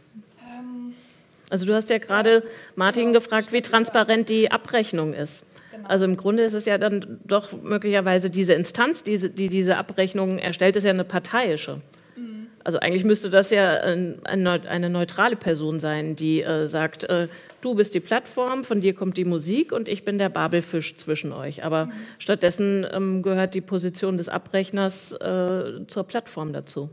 Also du hast ja gerade Martin gefragt, wie transparent die Abrechnung ist. Also im Grunde ist es ja dann doch möglicherweise diese Instanz, die die diese Abrechnung erstellt, ist ja eine parteiische. Also eigentlich müsste das ja eine neutrale Person sein, die äh, sagt, äh, du bist die Plattform, von dir kommt die Musik und ich bin der Babelfisch zwischen euch. Aber mhm. stattdessen ähm, gehört die Position des Abrechners äh, zur Plattform dazu.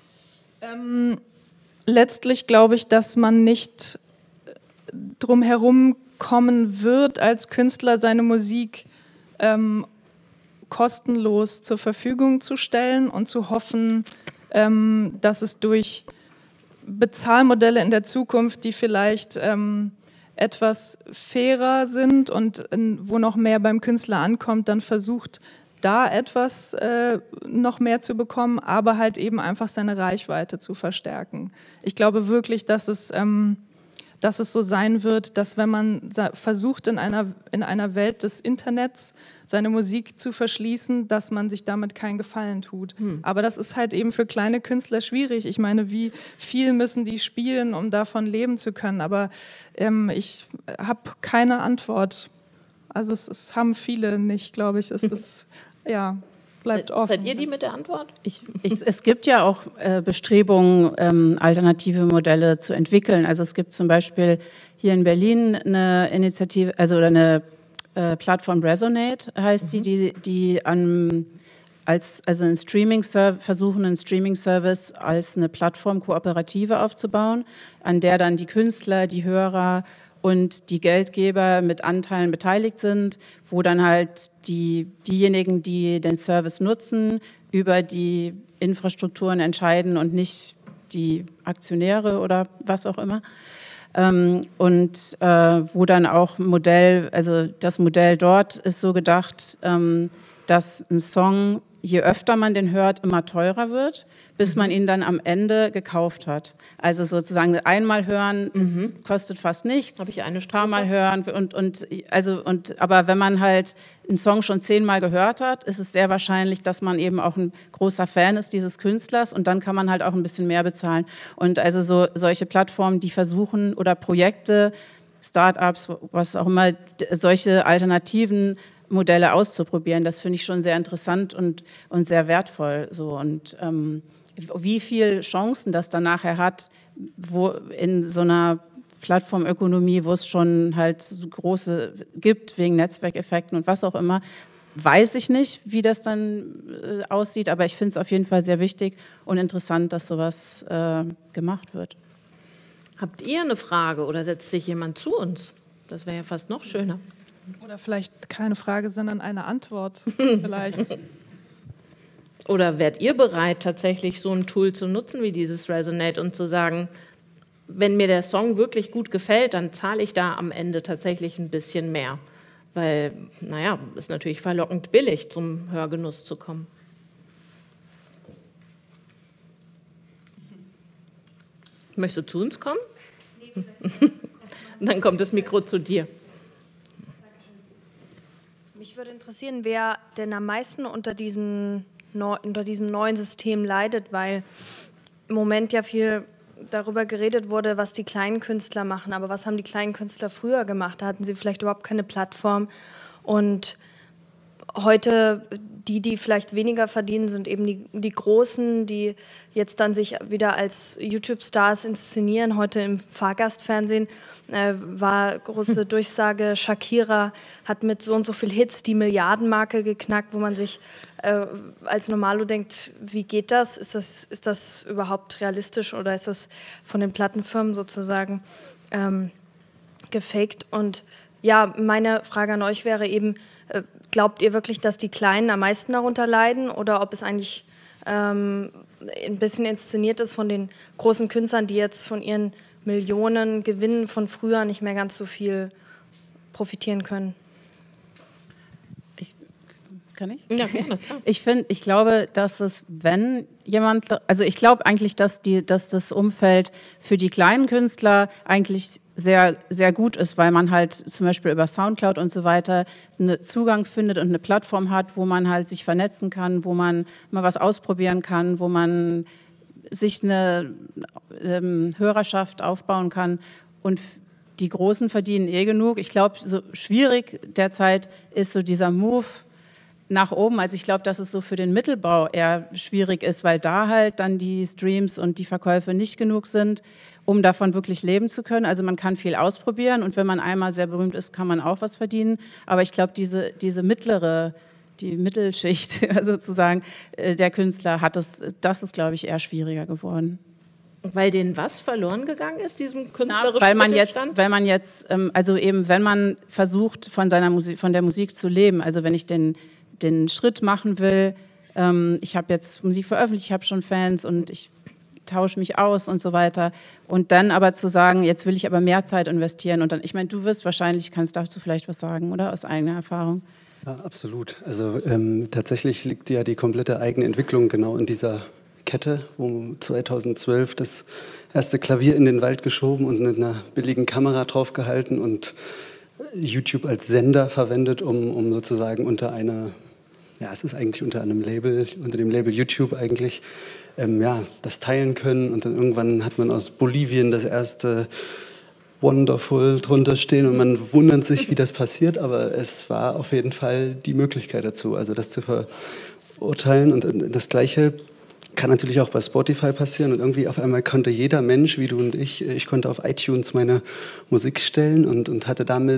Ähm, letztlich glaube ich, dass man nicht drum herum kommen wird, als Künstler seine Musik ähm, kostenlos zur Verfügung zu stellen und zu hoffen, ähm, dass es durch Bezahlmodelle in der Zukunft, die vielleicht ähm, etwas fairer sind und in, wo noch mehr beim Künstler ankommt, dann versucht, da etwas äh, noch mehr zu bekommen, aber halt eben einfach seine Reichweite zu verstärken. Ich glaube wirklich, dass es... Ähm, dass es so sein wird, dass wenn man versucht, in einer, in einer Welt des Internets seine Musik zu verschließen, dass man sich damit keinen Gefallen tut. Hm. Aber das ist halt eben für kleine Künstler schwierig. Ich meine, wie viel müssen die spielen, um davon leben zu können? Aber ähm, ich habe keine Antwort. Also es, es haben viele nicht, glaube ich. Es ist, ja... bleibt offen. Seid ihr die mit der Antwort? Ich, ich, es gibt ja auch äh, Bestrebungen, ähm, alternative Modelle zu entwickeln. Also es gibt zum Beispiel hier in Berlin eine Initiative, also oder eine äh, Plattform Resonate, heißt mhm. die, die, die an, als, also einen Streaming versuchen, einen Streaming-Service als eine Plattform Kooperative aufzubauen, an der dann die Künstler, die Hörer und die Geldgeber mit Anteilen beteiligt sind, wo dann halt die, diejenigen, die den Service nutzen, über die Infrastrukturen entscheiden und nicht die Aktionäre oder was auch immer. Ähm, und äh, wo dann auch Modell, also das Modell dort ist so gedacht, ähm, dass ein Song, je öfter man den hört, immer teurer wird, bis man ihn dann am Ende gekauft hat. Also sozusagen einmal hören, mhm. ist, kostet fast nichts. Habe ich eine Ein paar Mal hören und, und, also, und aber wenn man halt einen Song schon zehnmal gehört hat, ist es sehr wahrscheinlich, dass man eben auch ein großer Fan ist dieses Künstlers und dann kann man halt auch ein bisschen mehr bezahlen. Und also so solche Plattformen, die versuchen oder Projekte, Start-ups, was auch immer, solche alternativen Modelle auszuprobieren, das finde ich schon sehr interessant und, und sehr wertvoll. So. Und ähm, wie viele Chancen das dann nachher hat, wo in so einer Plattformökonomie, wo es schon halt so große gibt, wegen Netzwerkeffekten und was auch immer, weiß ich nicht, wie das dann äh, aussieht, aber ich finde es auf jeden Fall sehr wichtig und interessant, dass sowas äh, gemacht wird. Habt ihr eine Frage oder setzt sich jemand zu uns? Das wäre ja fast noch schöner. Oder vielleicht keine Frage, sondern eine Antwort vielleicht. Oder wärt ihr bereit, tatsächlich so ein Tool zu nutzen wie dieses Resonate und zu sagen, wenn mir der Song wirklich gut gefällt, dann zahle ich da am Ende tatsächlich ein bisschen mehr. Weil, naja, ist natürlich verlockend billig, zum Hörgenuss zu kommen. Möchtest du zu uns kommen? Dann kommt das Mikro zu dir. Mich würde interessieren, wer denn am meisten unter, diesen, unter diesem neuen System leidet, weil im Moment ja viel darüber geredet wurde, was die kleinen Künstler machen. Aber was haben die kleinen Künstler früher gemacht? Da hatten sie vielleicht überhaupt keine Plattform. Und heute, die, die vielleicht weniger verdienen, sind eben die, die Großen, die jetzt dann sich wieder als YouTube-Stars inszenieren. Heute im Fahrgastfernsehen äh, war große Durchsage, Shakira hat mit so und so viel Hits die Milliardenmarke geknackt, wo man sich äh, als Normalo denkt, wie geht das? Ist das, ist das überhaupt realistisch oder ist das von den Plattenfirmen sozusagen ähm, gefaked? Und ja, meine Frage an euch wäre eben, äh, glaubt ihr wirklich, dass die Kleinen am meisten darunter leiden oder ob es eigentlich ähm, ein bisschen inszeniert ist von den großen Künstlern, die jetzt von ihren Millionen Gewinnen von früher nicht mehr ganz so viel profitieren können? Ich, kann ich? Ja, gerne, klar. Ich finde, ich glaube, dass es, wenn jemand, also ich glaube eigentlich, dass die, dass das Umfeld für die kleinen Künstler eigentlich sehr, sehr gut ist, weil man halt zum Beispiel über Soundcloud und so weiter einen Zugang findet und eine Plattform hat, wo man halt sich vernetzen kann, wo man mal was ausprobieren kann, wo man sich eine ähm, Hörerschaft aufbauen kann. Und die Großen verdienen eh genug. Ich glaube, so schwierig derzeit ist so dieser Move nach oben. Also ich glaube, dass es so für den Mittelbau eher schwierig ist, weil da halt dann die Streams und die Verkäufe nicht genug sind, um davon wirklich leben zu können. Also man kann viel ausprobieren und wenn man einmal sehr berühmt ist, kann man auch was verdienen. Aber ich glaube, diese, diese mittlere, die Mittelschicht sozusagen der Künstler hat es, das ist, glaube ich, eher schwieriger geworden. Weil denen was verloren gegangen ist, diesem künstlerischen Na, weil man jetzt, Mittelstand? weil man jetzt, also eben, wenn man versucht, von seiner Musik, von der Musik zu leben, also wenn ich den den Schritt machen will, ähm, ich habe jetzt Musik veröffentlicht, ich habe schon Fans und ich tausche mich aus und so weiter. Und dann aber zu sagen, jetzt will ich aber mehr Zeit investieren und dann, ich meine, du wirst wahrscheinlich, kannst dazu vielleicht was sagen, oder? Aus eigener Erfahrung. Ja, absolut. Also ähm, tatsächlich liegt ja die komplette eigene Entwicklung genau in dieser Kette, wo zweitausendzwölf das erste Klavier in den Wald geschoben und mit einer billigen Kamera draufgehalten und YouTube als Sender verwendet, um, um sozusagen unter einer, ja, es ist eigentlich unter einem Label, unter dem Label YouTube eigentlich, ähm, ja, das teilen können. Und dann irgendwann hat man aus Bolivien das erste Wonderful drunter stehen und man wundert sich, wie das passiert, aber es war auf jeden Fall die Möglichkeit dazu, also das zu verurteilen. Und das Gleiche kann natürlich auch bei Spotify passieren und irgendwie auf einmal konnte jeder Mensch, wie du und ich, ich konnte auf iTunes meine Musik stellen und, und hatte damit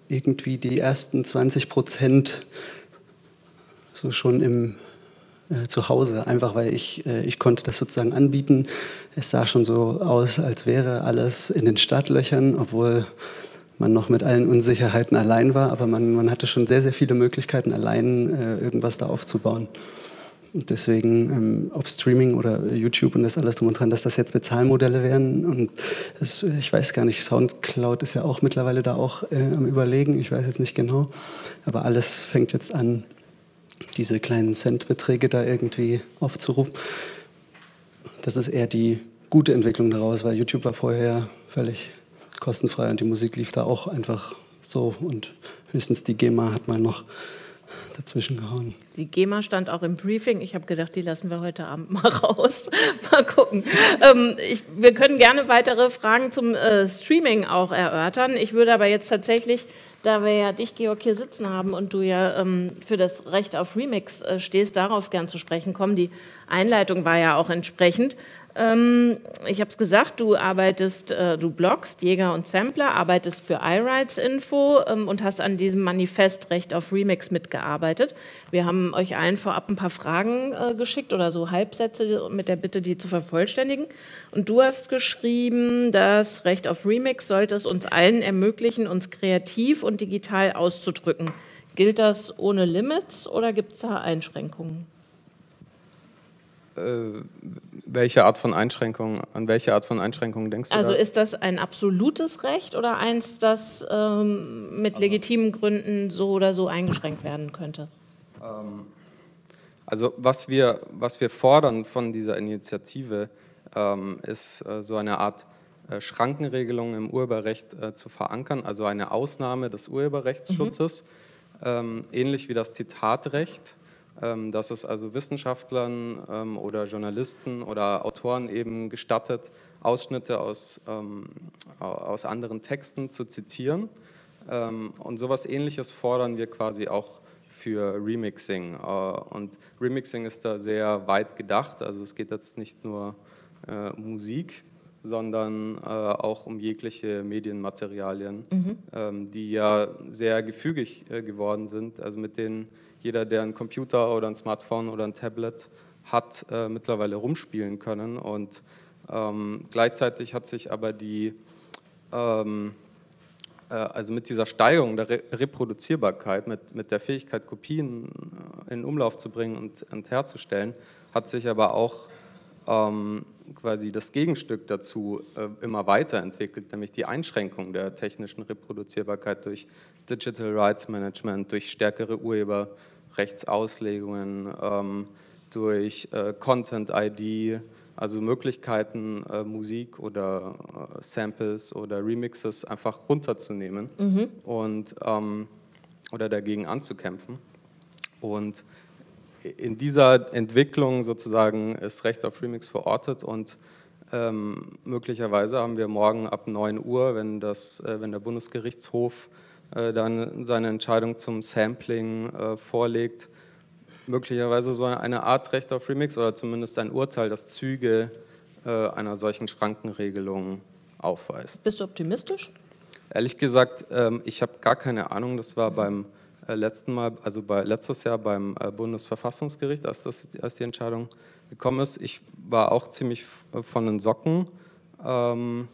irgendwie die ersten zwanzig Prozent so schon im äh, zu Hause, einfach weil ich, äh, ich konnte das sozusagen anbieten. Es sah schon so aus, als wäre alles in den Startlöchern, obwohl man noch mit allen Unsicherheiten allein war, aber man, man hatte schon sehr, sehr viele Möglichkeiten, allein äh, irgendwas da aufzubauen. Und deswegen, ähm, ob Streaming oder YouTube und das alles drum und dran, dass das jetzt Bezahlmodelle wären. Und das, ich weiß gar nicht, Soundcloud ist ja auch mittlerweile da auch äh, am Überlegen, ich weiß jetzt nicht genau. Aber alles fängt jetzt an, diese kleinen Centbeträge da irgendwie aufzurufen. Das ist eher die gute Entwicklung daraus, weil YouTube war vorher völlig kostenfrei und die Musik lief da auch einfach so und höchstens die GEMA hat mal noch dazwischen gehauen. Die GEMA stand auch im Briefing. Ich habe gedacht, die lassen wir heute Abend mal raus. Mal gucken. Ähm, ich, wir können gerne weitere Fragen zum äh, Streaming auch erörtern. Ich würde aber jetzt tatsächlich, da wir ja dich, Georg, hier sitzen haben und du ja ähm, für das Recht auf Remix äh, stehst, darauf gern zu sprechen kommen. Die Einleitung war ja auch entsprechend. Ähm, ich habe es gesagt, du arbeitest, äh, du bloggst, Jäger und Sampler, arbeitest für iRights Info ähm, und hast an diesem Manifest Recht auf Remix mitgearbeitet. Wir haben euch allen vorab ein paar Fragen äh, geschickt oder so Halbsätze mit der Bitte, die zu vervollständigen. Und du hast geschrieben, das Recht auf Remix sollte es uns allen ermöglichen, uns kreativ und digital auszudrücken. Gilt das ohne Limits oder gibt es da Einschränkungen? Äh, welche Art von Einschränkungen, an welche Art von Einschränkungen denkst du? Also da? ist das ein absolutes Recht oder eins, das ähm, mit legitimen Gründen so oder so eingeschränkt werden könnte? Ähm, also was wir, was wir fordern von dieser Initiative, ähm, ist äh, so eine Art äh, Schrankenregelung im Urheberrecht äh, zu verankern, also eine Ausnahme des Urheberrechtsschutzes, mhm. ähm, ähnlich wie das Zitatrecht. Dass es also Wissenschaftlern ähm, oder Journalisten oder Autoren eben gestattet, Ausschnitte aus, ähm, aus anderen Texten zu zitieren. Ähm, und sowas Ähnliches fordern wir quasi auch für Remixing. Äh, und Remixing ist da sehr weit gedacht, also es geht jetzt nicht nur äh, um Musik, sondern äh, auch um jegliche Medienmaterialien, mhm. ähm, die ja sehr gefügig äh, geworden sind, also mit denen jeder, der einen Computer oder ein Smartphone oder ein Tablet hat, äh, mittlerweile rumspielen können. Und ähm, gleichzeitig hat sich aber die, ähm, äh, also mit dieser Steigerung der Re Reproduzierbarkeit, mit, mit der Fähigkeit, Kopien in Umlauf zu bringen und, und herzustellen, hat sich aber auch ähm, quasi das Gegenstück dazu äh, immer weiterentwickelt, nämlich die Einschränkung der technischen Reproduzierbarkeit durch Digital Rights Management, durch stärkere Urheberrechtsauslegungen, ähm, durch äh, Content I D, also Möglichkeiten, äh, Musik oder äh, Samples oder Remixes einfach runterzunehmen mhm. und, ähm, oder dagegen anzukämpfen. Und in dieser Entwicklung sozusagen ist Recht auf Remix verortet und ähm, möglicherweise haben wir morgen ab neun Uhr, wenn, das, äh, wenn der Bundesgerichtshof äh, dann seine Entscheidung zum Sampling äh, vorlegt, möglicherweise so eine Art Recht auf Remix oder zumindest ein Urteil, das Züge äh, einer solchen Schrankenregelung aufweist. Bist du optimistisch? Ehrlich gesagt, ähm, ich habe gar keine Ahnung, das war beim letzten Mal, also bei, letztes Jahr beim Bundesverfassungsgericht, als, das, als die Entscheidung gekommen ist. Ich war auch ziemlich von den Socken. Ähm,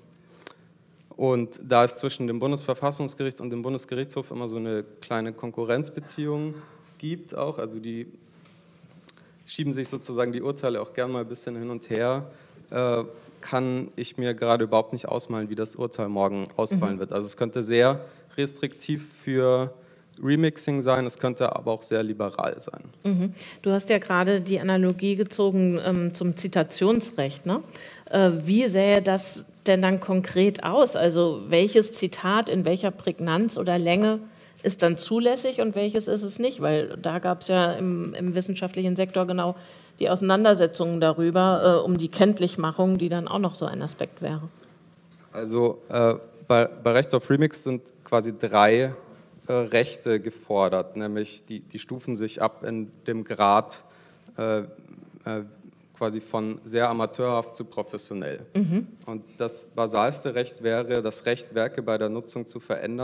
und da es zwischen dem Bundesverfassungsgericht und dem Bundesgerichtshof immer so eine kleine Konkurrenzbeziehung gibt, auch, also die schieben sich sozusagen die Urteile auch gern mal ein bisschen hin und her, äh, kann ich mir gerade überhaupt nicht ausmalen, wie das Urteil morgen ausfallen mhm. wird. Also es könnte sehr restriktiv für Remixing sein, es könnte aber auch sehr liberal sein. Mhm. Du hast ja gerade die Analogie gezogen ähm, zum Zitationsrecht, ne? Äh, wie sähe das denn dann konkret aus? Also welches Zitat in welcher Prägnanz oder Länge ist dann zulässig und welches ist es nicht? Weil da gab es ja im, im wissenschaftlichen Sektor genau die Auseinandersetzungen darüber, äh, um die Kenntlichmachung, die dann auch noch so ein Aspekt wäre. Also äh, bei, bei Recht auf Remix sind quasi drei Rechte gefordert, nämlich die, die stufen sich ab in dem Grad äh, äh, quasi von sehr amateurhaft zu professionell. Mhm. Und das basalste Recht wäre das Recht, Werke bei der Nutzung zu verändern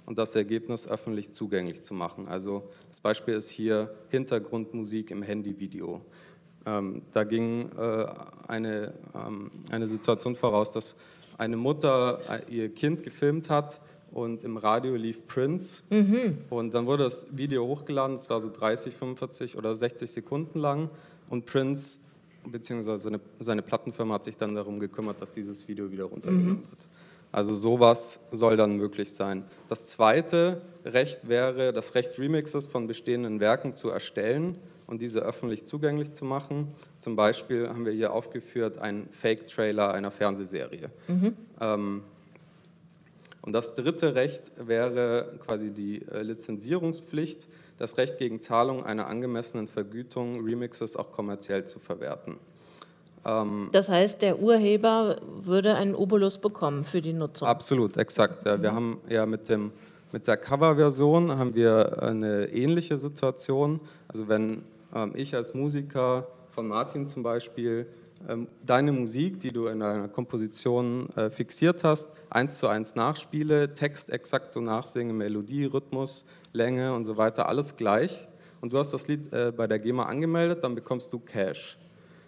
und das Ergebnis öffentlich zugänglich zu machen. Also das Beispiel ist hier Hintergrundmusik im Handyvideo. Ähm, da ging äh, eine, ähm, eine Situation voraus, dass eine Mutter ihr Kind gefilmt hat und im Radio lief Prince mhm. und dann wurde das Video hochgeladen, es war so dreißig, fünfundvierzig oder sechzig Sekunden lang und Prince bzw. seine, seine Plattenfirma hat sich dann darum gekümmert, dass dieses Video wieder runtergenommen mhm. wird. Also sowas soll dann möglich sein. Das zweite Recht wäre, das Recht Remixes von bestehenden Werken zu erstellen und diese öffentlich zugänglich zu machen. Zum Beispiel haben wir hier aufgeführt einen Fake-Trailer einer Fernsehserie. Mhm. Ähm, und das dritte Recht wäre quasi die äh, Lizenzierungspflicht, das Recht gegen Zahlung einer angemessenen Vergütung, Remixes auch kommerziell zu verwerten. Ähm, das heißt, der Urheber würde einen Obolus bekommen für die Nutzung? Absolut, exakt. Ja, wir mhm. haben ja mit dem Mit der Coverversion haben wir eine ähnliche Situation. Also wenn ähm, ich als Musiker von Martin zum Beispiel ähm, deine Musik, die du in einer Komposition äh, fixiert hast, eins zu eins nachspiele, Text exakt so nachsinge, Melodie, Rhythmus, Länge und so weiter, alles gleich. Und du hast das Lied äh, bei der GEMA angemeldet, dann bekommst du Cash.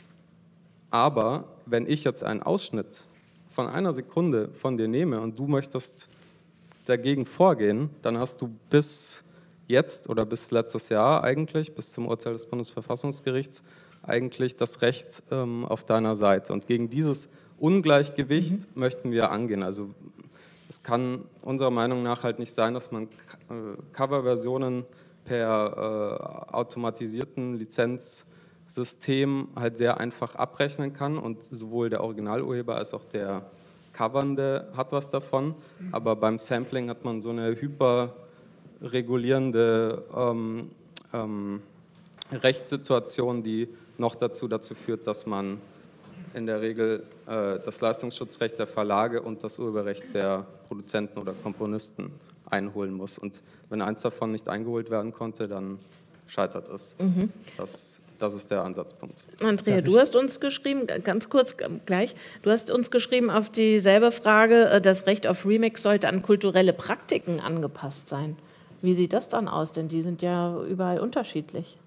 Aber wenn ich jetzt einen Ausschnitt von einer Sekunde von dir nehme und du möchtest dagegen vorgehen, dann hast du bis jetzt oder bis letztes Jahr eigentlich, bis zum Urteil des Bundesverfassungsgerichts, eigentlich das Recht ähm, auf deiner Seite. Und gegen dieses Ungleichgewicht mhm. möchten wir angehen. Also es kann unserer Meinung nach halt nicht sein, dass man äh, Coverversionen per äh, automatisierten Lizenzsystem halt sehr einfach abrechnen kann und sowohl der Originalurheber als auch der Covernde hat was davon, aber beim Sampling hat man so eine hyperregulierende ähm, ähm, Rechtssituation, die noch dazu, dazu führt, dass man in der Regel äh, das Leistungsschutzrecht der Verlage und das Urheberrecht der Produzenten oder Komponisten einholen muss. Und wenn eins davon nicht eingeholt werden konnte, dann scheitert es. Mhm. Das Das ist der Ansatzpunkt. Andrea, du hast uns geschrieben, ganz kurz gleich, du hast uns geschrieben auf dieselbe Frage, das Recht auf Remix sollte an kulturelle Praktiken angepasst sein. Wie sieht das dann aus? Denn die sind ja überall unterschiedlich.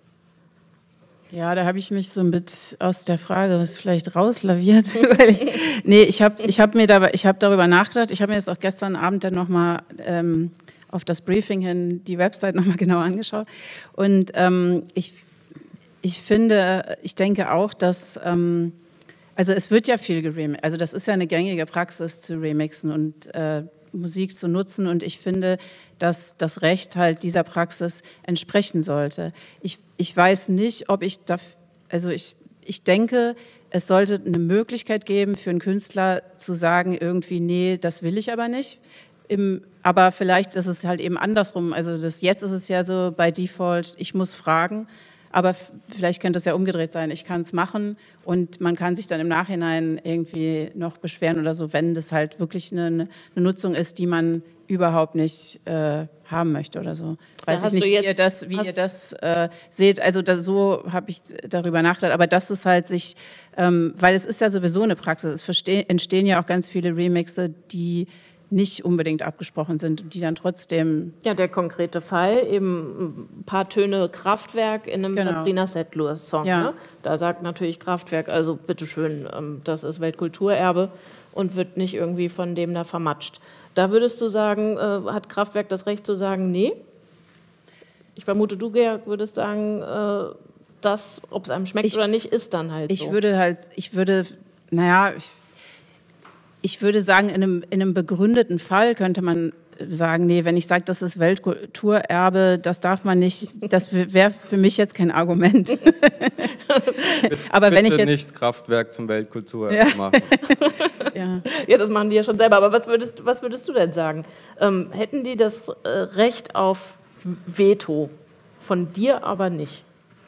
Ja, da habe ich mich so ein bisschen aus der Frage was vielleicht rauslaviert. weil ich, nee, ich habe ich hab mir dabei, ich hab darüber nachgedacht. Ich habe mir das auch gestern Abend dann nochmal ähm, auf das Briefing hin die Website nochmal genau angeschaut. Und ähm, ich Ich finde, ich denke auch, dass, ähm, also es wird ja viel geremixed, also das ist ja eine gängige Praxis zu remixen und äh, Musik zu nutzen und ich finde, dass das Recht halt dieser Praxis entsprechen sollte. Ich, ich weiß nicht, ob ich da, also ich, ich denke, es sollte eine Möglichkeit geben für einen Künstler zu sagen, irgendwie, nee, das will ich aber nicht. Im, aber vielleicht ist es halt eben andersrum, also das, jetzt ist es ja so bei Default, ich muss fragen, aber vielleicht könnte es ja umgedreht sein. Ich kann es machen und man kann sich dann im Nachhinein irgendwie noch beschweren oder so, wenn das halt wirklich eine, eine Nutzung ist, die man überhaupt nicht äh, haben möchte oder so. Weiß ich nicht, wie ihr das, wie ihr das äh, seht. Also das, so habe ich darüber nachgedacht. Aber das ist halt sich, ähm, weil es ist ja sowieso eine Praxis. Es entstehen ja auch ganz viele Remixe, die nicht unbedingt abgesprochen sind und die dann trotzdem... Ja, der konkrete Fall, eben ein paar Töne Kraftwerk in einem genau. Sabrina Settler-Song. Ja. Ne? Da sagt natürlich Kraftwerk, also bitteschön, das ist Weltkulturerbe und wird nicht irgendwie von dem da vermatscht. Da würdest du sagen, hat Kraftwerk das Recht zu sagen, nee? Ich vermute, du, Georg, würdest sagen, das, ob es einem schmeckt ich, oder nicht, ist dann halt ich so. Würde halt, ich würde, naja... Ich, Ich würde sagen, in einem, in einem begründeten Fall könnte man sagen, nee, wenn ich sage, das ist Weltkulturerbe, das darf man nicht, das wäre für mich jetzt kein Argument. Aber bitte wenn ich jetzt nicht Kraftwerk zum Weltkulturerbe ja. machen. ja. ja, das machen die ja schon selber. Aber was würdest, was würdest du denn sagen? Ähm, hätten die das äh, Recht auf Veto, von dir aber nicht?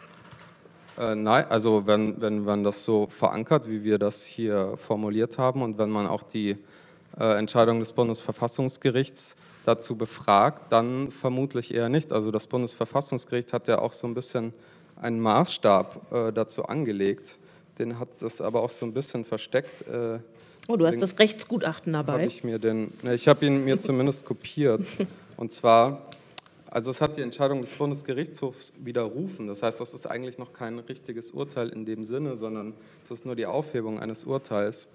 Äh, nein, also wenn, wenn man das so verankert, wie wir das hier formuliert haben und wenn man auch die äh, Entscheidung des Bundesverfassungsgerichts dazu befragt, dann vermutlich eher nicht. Also das Bundesverfassungsgericht hat ja auch so ein bisschen einen Maßstab äh, dazu angelegt, den hat es aber auch so ein bisschen versteckt. Äh, oh, du hast das Rechtsgutachten dabei? Hab ich mir den, ne, ich habe ihn mir zumindest kopiert Und zwar, also es hat die Entscheidung des Bundesgerichtshofs widerrufen. Das heißt, das ist eigentlich noch kein richtiges Urteil in dem Sinne, sondern es ist nur die Aufhebung eines Urteils.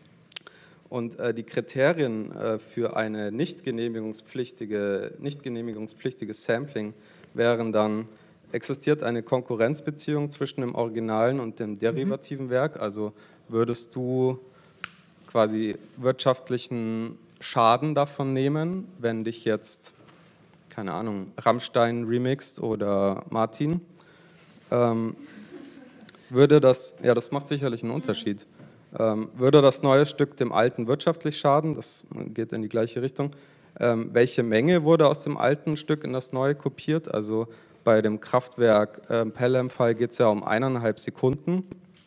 Und äh, die Kriterien äh, für eine nicht genehmigungspflichtige, nicht genehmigungspflichtiges Sampling wären dann: Existiert eine Konkurrenzbeziehung zwischen dem originalen und dem derivativen mhm. Werk? Also würdest du quasi wirtschaftlichen Schaden davon nehmen, wenn dich jetzt, keine Ahnung, Rammstein remixt oder Martin? Ähm, würde das, ja, das macht sicherlich einen Unterschied. Ähm, würde das neue Stück dem alten wirtschaftlich schaden? Das geht in die gleiche Richtung. Ähm, welche Menge wurde aus dem alten Stück in das neue kopiert? Also bei dem Kraftwerk äh, Pelham-Fall geht es ja um eineinhalb Sekunden.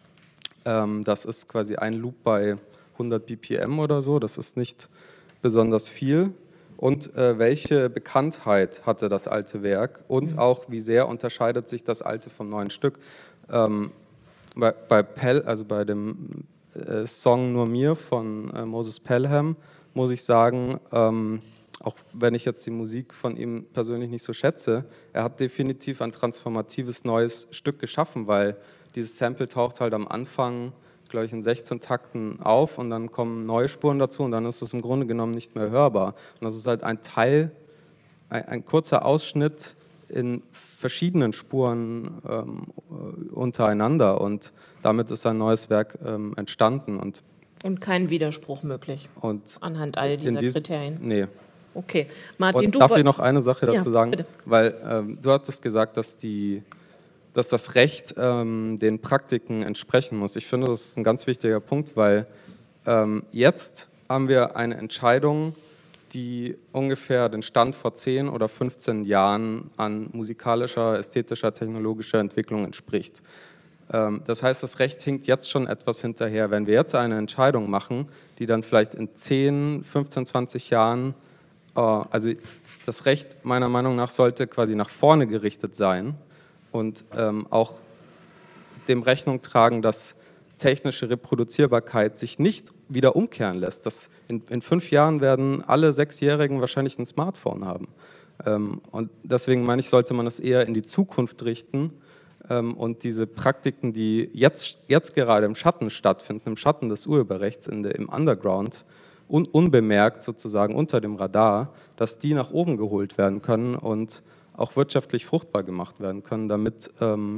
Ähm, das ist quasi ein Loop bei hundert B P M oder so. Das ist nicht besonders viel. Und äh, welche Bekanntheit hatte das alte Werk? Und mhm. auch, wie sehr unterscheidet sich das alte vom neuen Stück? Ähm, bei, bei, Pel, also bei dem äh, Song Nur mir von äh, Moses Pelham muss ich sagen, ähm, auch wenn ich jetzt die Musik von ihm persönlich nicht so schätze, er hat definitiv ein transformatives neues Stück geschaffen, weil dieses Sample taucht halt am Anfang, glaube ich, in sechzehn Takten auf und dann kommen neue Spuren dazu und dann ist es im Grunde genommen nicht mehr hörbar. Und das ist halt ein Teil, ein, ein kurzer Ausschnitt in verschiedenen Spuren ähm, untereinander und damit ist ein neues Werk ähm, entstanden. Und, und kein Widerspruch möglich und anhand all dieser dies, Kriterien? Nee. Okay. Martin, und du darf ich noch eine Sache dazu ja, sagen? Bitte. Weil ähm, du hattest gesagt, dass, die, dass das Recht ähm, den Praktiken entsprechen muss. Ich finde, das ist ein ganz wichtiger Punkt, weil ähm, jetzt haben wir eine Entscheidung, die ungefähr den Stand vor zehn oder fünfzehn Jahren an musikalischer, ästhetischer, technologischer Entwicklung entspricht. Ähm, das heißt, das Recht hinkt jetzt schon etwas hinterher. Wenn wir jetzt eine Entscheidung machen, die dann vielleicht in zehn, fünfzehn, zwanzig Jahren, äh, also das Recht meiner Meinung nach sollte quasi nach vorne gerichtet sein und ähm, auch dem Rechnung tragen, dass technische Reproduzierbarkeit sich nicht wieder umkehren lässt. Das in, in fünf Jahren werden alle Sechsjährigen wahrscheinlich ein Smartphone haben. Ähm, und deswegen meine ich, sollte man es eher in die Zukunft richten ähm, und diese Praktiken, die jetzt, jetzt gerade im Schatten stattfinden, im Schatten des Urheberrechts, in der, im Underground, un, unbemerkt sozusagen unter dem Radar, dass die nach oben geholt werden können und auch wirtschaftlich fruchtbar gemacht werden können, damit ähm,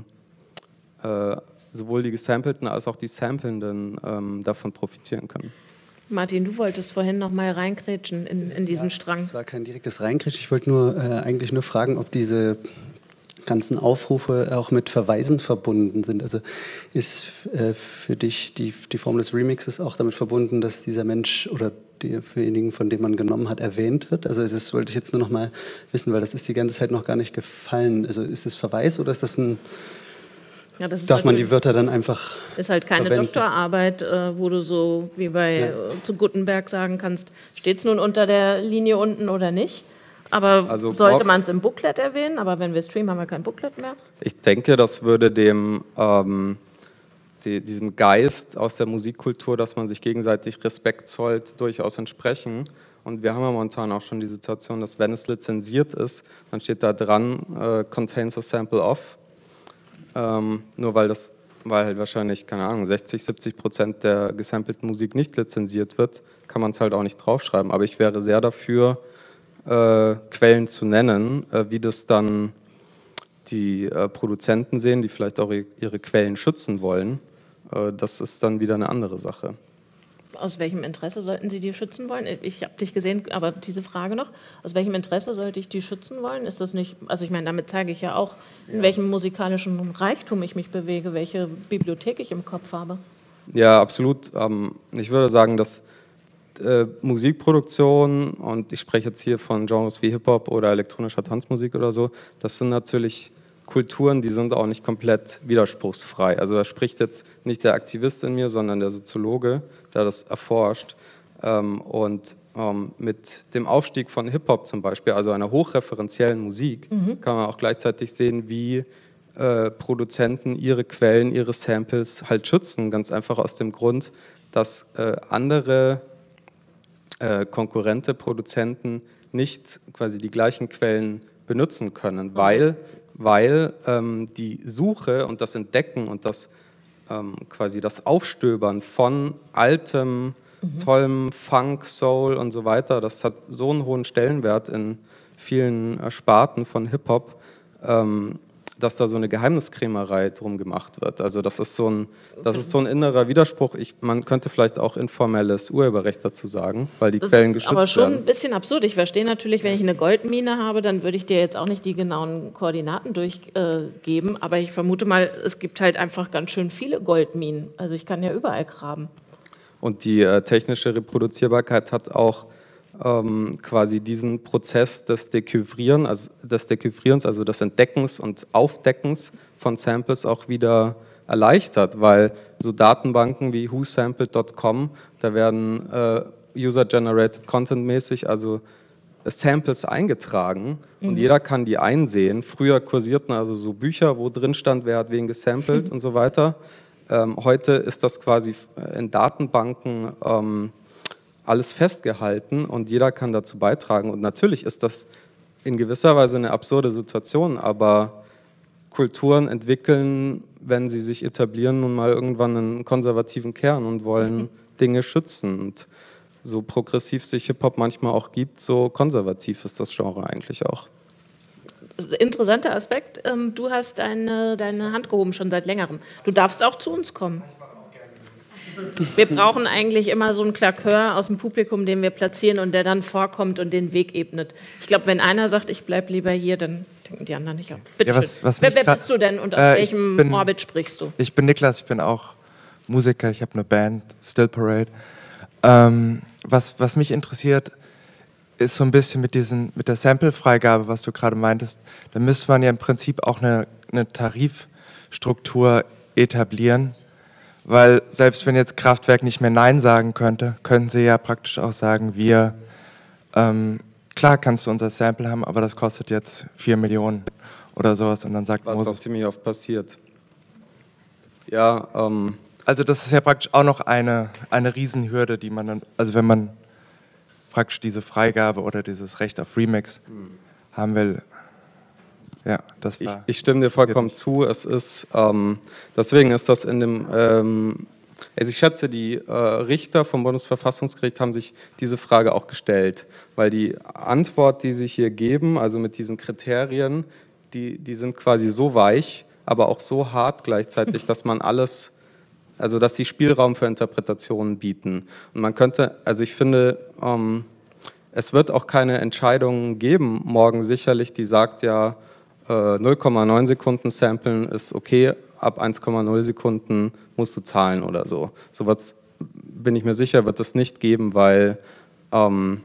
äh, sowohl die Gesampelten als auch die Samplenden ähm, davon profitieren können. Martin, du wolltest vorhin noch mal reingrätschen in, in diesen ja, Strang. Es war kein direktes Reingrätschen. Ich wollte nur äh, eigentlich nur fragen, ob diese ganzen Aufrufe auch mit Verweisen verbunden sind. Also ist äh, für dich die, die Form des Remixes auch damit verbunden, dass dieser Mensch oder derjenigen, von dem man genommen hat, erwähnt wird? Also das wollte ich jetzt nur noch mal wissen, weil das ist die ganze Zeit noch gar nicht gefallen. Also ist das Verweis oder ist das ein Ja, das Darf man die Wörter dann einfach Ist halt keine verwenden? Doktorarbeit, äh, wo du so wie bei Ja. äh, zu Gutenberg sagen kannst, steht es nun unter der Linie unten oder nicht? Aber Also sollte Bob- man es im Booklet erwähnen? Aber wenn wir streamen, haben wir kein Booklet mehr. Ich denke, das würde dem ähm, die, diesem Geist aus der Musikkultur, dass man sich gegenseitig Respekt zollt, durchaus entsprechen. Und wir haben ja momentan auch schon die Situation, dass wenn es lizenziert ist, dann steht da dran, äh, contains a sample of. Ähm, nur weil das, weil halt wahrscheinlich, keine Ahnung, sechzig, siebzig Prozent der gesampelten Musik nicht lizenziert wird, kann man es halt auch nicht draufschreiben. Aber ich wäre sehr dafür, äh, Quellen zu nennen, äh, wie das dann die äh, Produzenten sehen, die vielleicht auch ihre Quellen schützen wollen. Äh, das ist dann wieder eine andere Sache. Aus welchem Interesse sollten Sie die schützen wollen? Ich habe dich gesehen, aber diese Frage noch, aus welchem Interesse sollte ich die schützen wollen? Ist das nicht, also ich meine, damit zeige ich ja auch, in welchem musikalischen Reichtum ich mich bewege, welche Bibliothek ich im Kopf habe. Ja, absolut. Ähm, ich würde sagen, dass äh, Musikproduktion, und ich spreche jetzt hier von Genres wie Hip-Hop oder elektronischer Tanzmusik oder so, das sind natürlich Kulturen, die sind auch nicht komplett widerspruchsfrei. Also da spricht jetzt nicht der Aktivist in mir, sondern der Soziologe, der das erforscht. Ähm, und ähm, mit dem Aufstieg von Hip-Hop zum Beispiel, also einer hochreferenziellen Musik, mhm. kann man auch gleichzeitig sehen, wie äh, Produzenten ihre Quellen, ihre Samples halt schützen. Ganz einfach aus dem Grund, dass äh, andere äh, konkurrente Produzenten nicht quasi die gleichen Quellen benutzen können, weil, weil ähm, die Suche und das Entdecken und das ähm, quasi das Aufstöbern von altem, mhm. tollem Funk, Soul und so weiter, das hat so einen hohen Stellenwert in vielen Sparten von Hip-Hop, ähm, dass da so eine Geheimniskrämerei drum gemacht wird. Also das ist so ein, das ist so ein innerer Widerspruch. Ich, man könnte vielleicht auch informelles Urheberrecht dazu sagen, weil die das Quellen ist geschützt werden. Aber schon ein bisschen absurd. Ich verstehe natürlich, wenn ich eine Goldmine habe, dann würde ich dir jetzt auch nicht die genauen Koordinaten durchgeben, äh, aber ich vermute mal, es gibt halt einfach ganz schön viele Goldminen. Also ich kann ja überall graben. Und die äh, technische Reproduzierbarkeit hat auch Ähm, quasi diesen Prozess des Dechiffrieren, also des Dechiffrierens, also des Entdeckens und Aufdeckens von Samples auch wieder erleichtert, weil so Datenbanken wie who sampled dot com, da werden äh, User-Generated Content mäßig, also Samples eingetragen mhm. und jeder kann die einsehen. Früher kursierten also so Bücher, wo drin stand, wer hat wen gesampelt mhm. und so weiter. Ähm, heute ist das quasi in Datenbanken ähm, alles festgehalten und jeder kann dazu beitragen. Und natürlich ist das in gewisser Weise eine absurde Situation, aber Kulturen entwickeln, wenn sie sich etablieren, nun mal irgendwann einen konservativen Kern und wollen mhm. Dinge schützen. Und so progressiv sich Hip-Hop manchmal auch gibt, so konservativ ist das Genre eigentlich auch. Interessanter Aspekt, du hast deine, deine Hand gehoben schon seit längerem. Du darfst auch zu uns kommen. Wir brauchen eigentlich immer so einen Klakör aus dem Publikum, den wir platzieren und der dann vorkommt und den Weg ebnet. Ich glaube, wenn einer sagt, ich bleibe lieber hier, dann denken die anderen nicht auf. Bitte ja, was, was wer, wer bist du denn und aus äh, welchem bin, Orbit sprichst du? Ich bin Niklas, ich bin auch Musiker, ich habe eine Band, Still Parade. Ähm, was, was mich interessiert, ist so ein bisschen mit, diesen, mit der Sample-Freigabe, was du gerade meintest, da müsste man ja im Prinzip auch eine, eine Tarifstruktur etablieren. Weil selbst wenn jetzt Kraftwerk nicht mehr Nein sagen könnte, könnten sie ja praktisch auch sagen, wir, ähm, klar kannst du unser Sample haben, aber das kostet jetzt vier Millionen oder sowas. Und dann sagt Was Moses, auch ziemlich oft passiert. Ja, ähm. Also das ist ja praktisch auch noch eine, eine Riesenhürde, die man dann, also wenn man praktisch diese Freigabe oder dieses Recht auf Remix hm. haben will. Ja, das war ich, ich stimme dir vollkommen zu. Es ist, ähm, deswegen ist das in dem, ähm, also ich schätze, die äh, Richter vom Bundesverfassungsgericht haben sich diese Frage auch gestellt, weil die Antwort, die sie hier geben, also mit diesen Kriterien, die, die sind quasi so weich, aber auch so hart gleichzeitig, dass man alles, also dass die Spielraum für Interpretationen bieten. Und man könnte, also ich finde, ähm, es wird auch keine Entscheidung geben, morgen sicherlich, die sagt ja, null Komma neun Sekunden samplen ist okay, ab eins Komma null Sekunden musst du zahlen oder so. So was, bin ich mir sicher, wird es nicht geben, weil, ähm,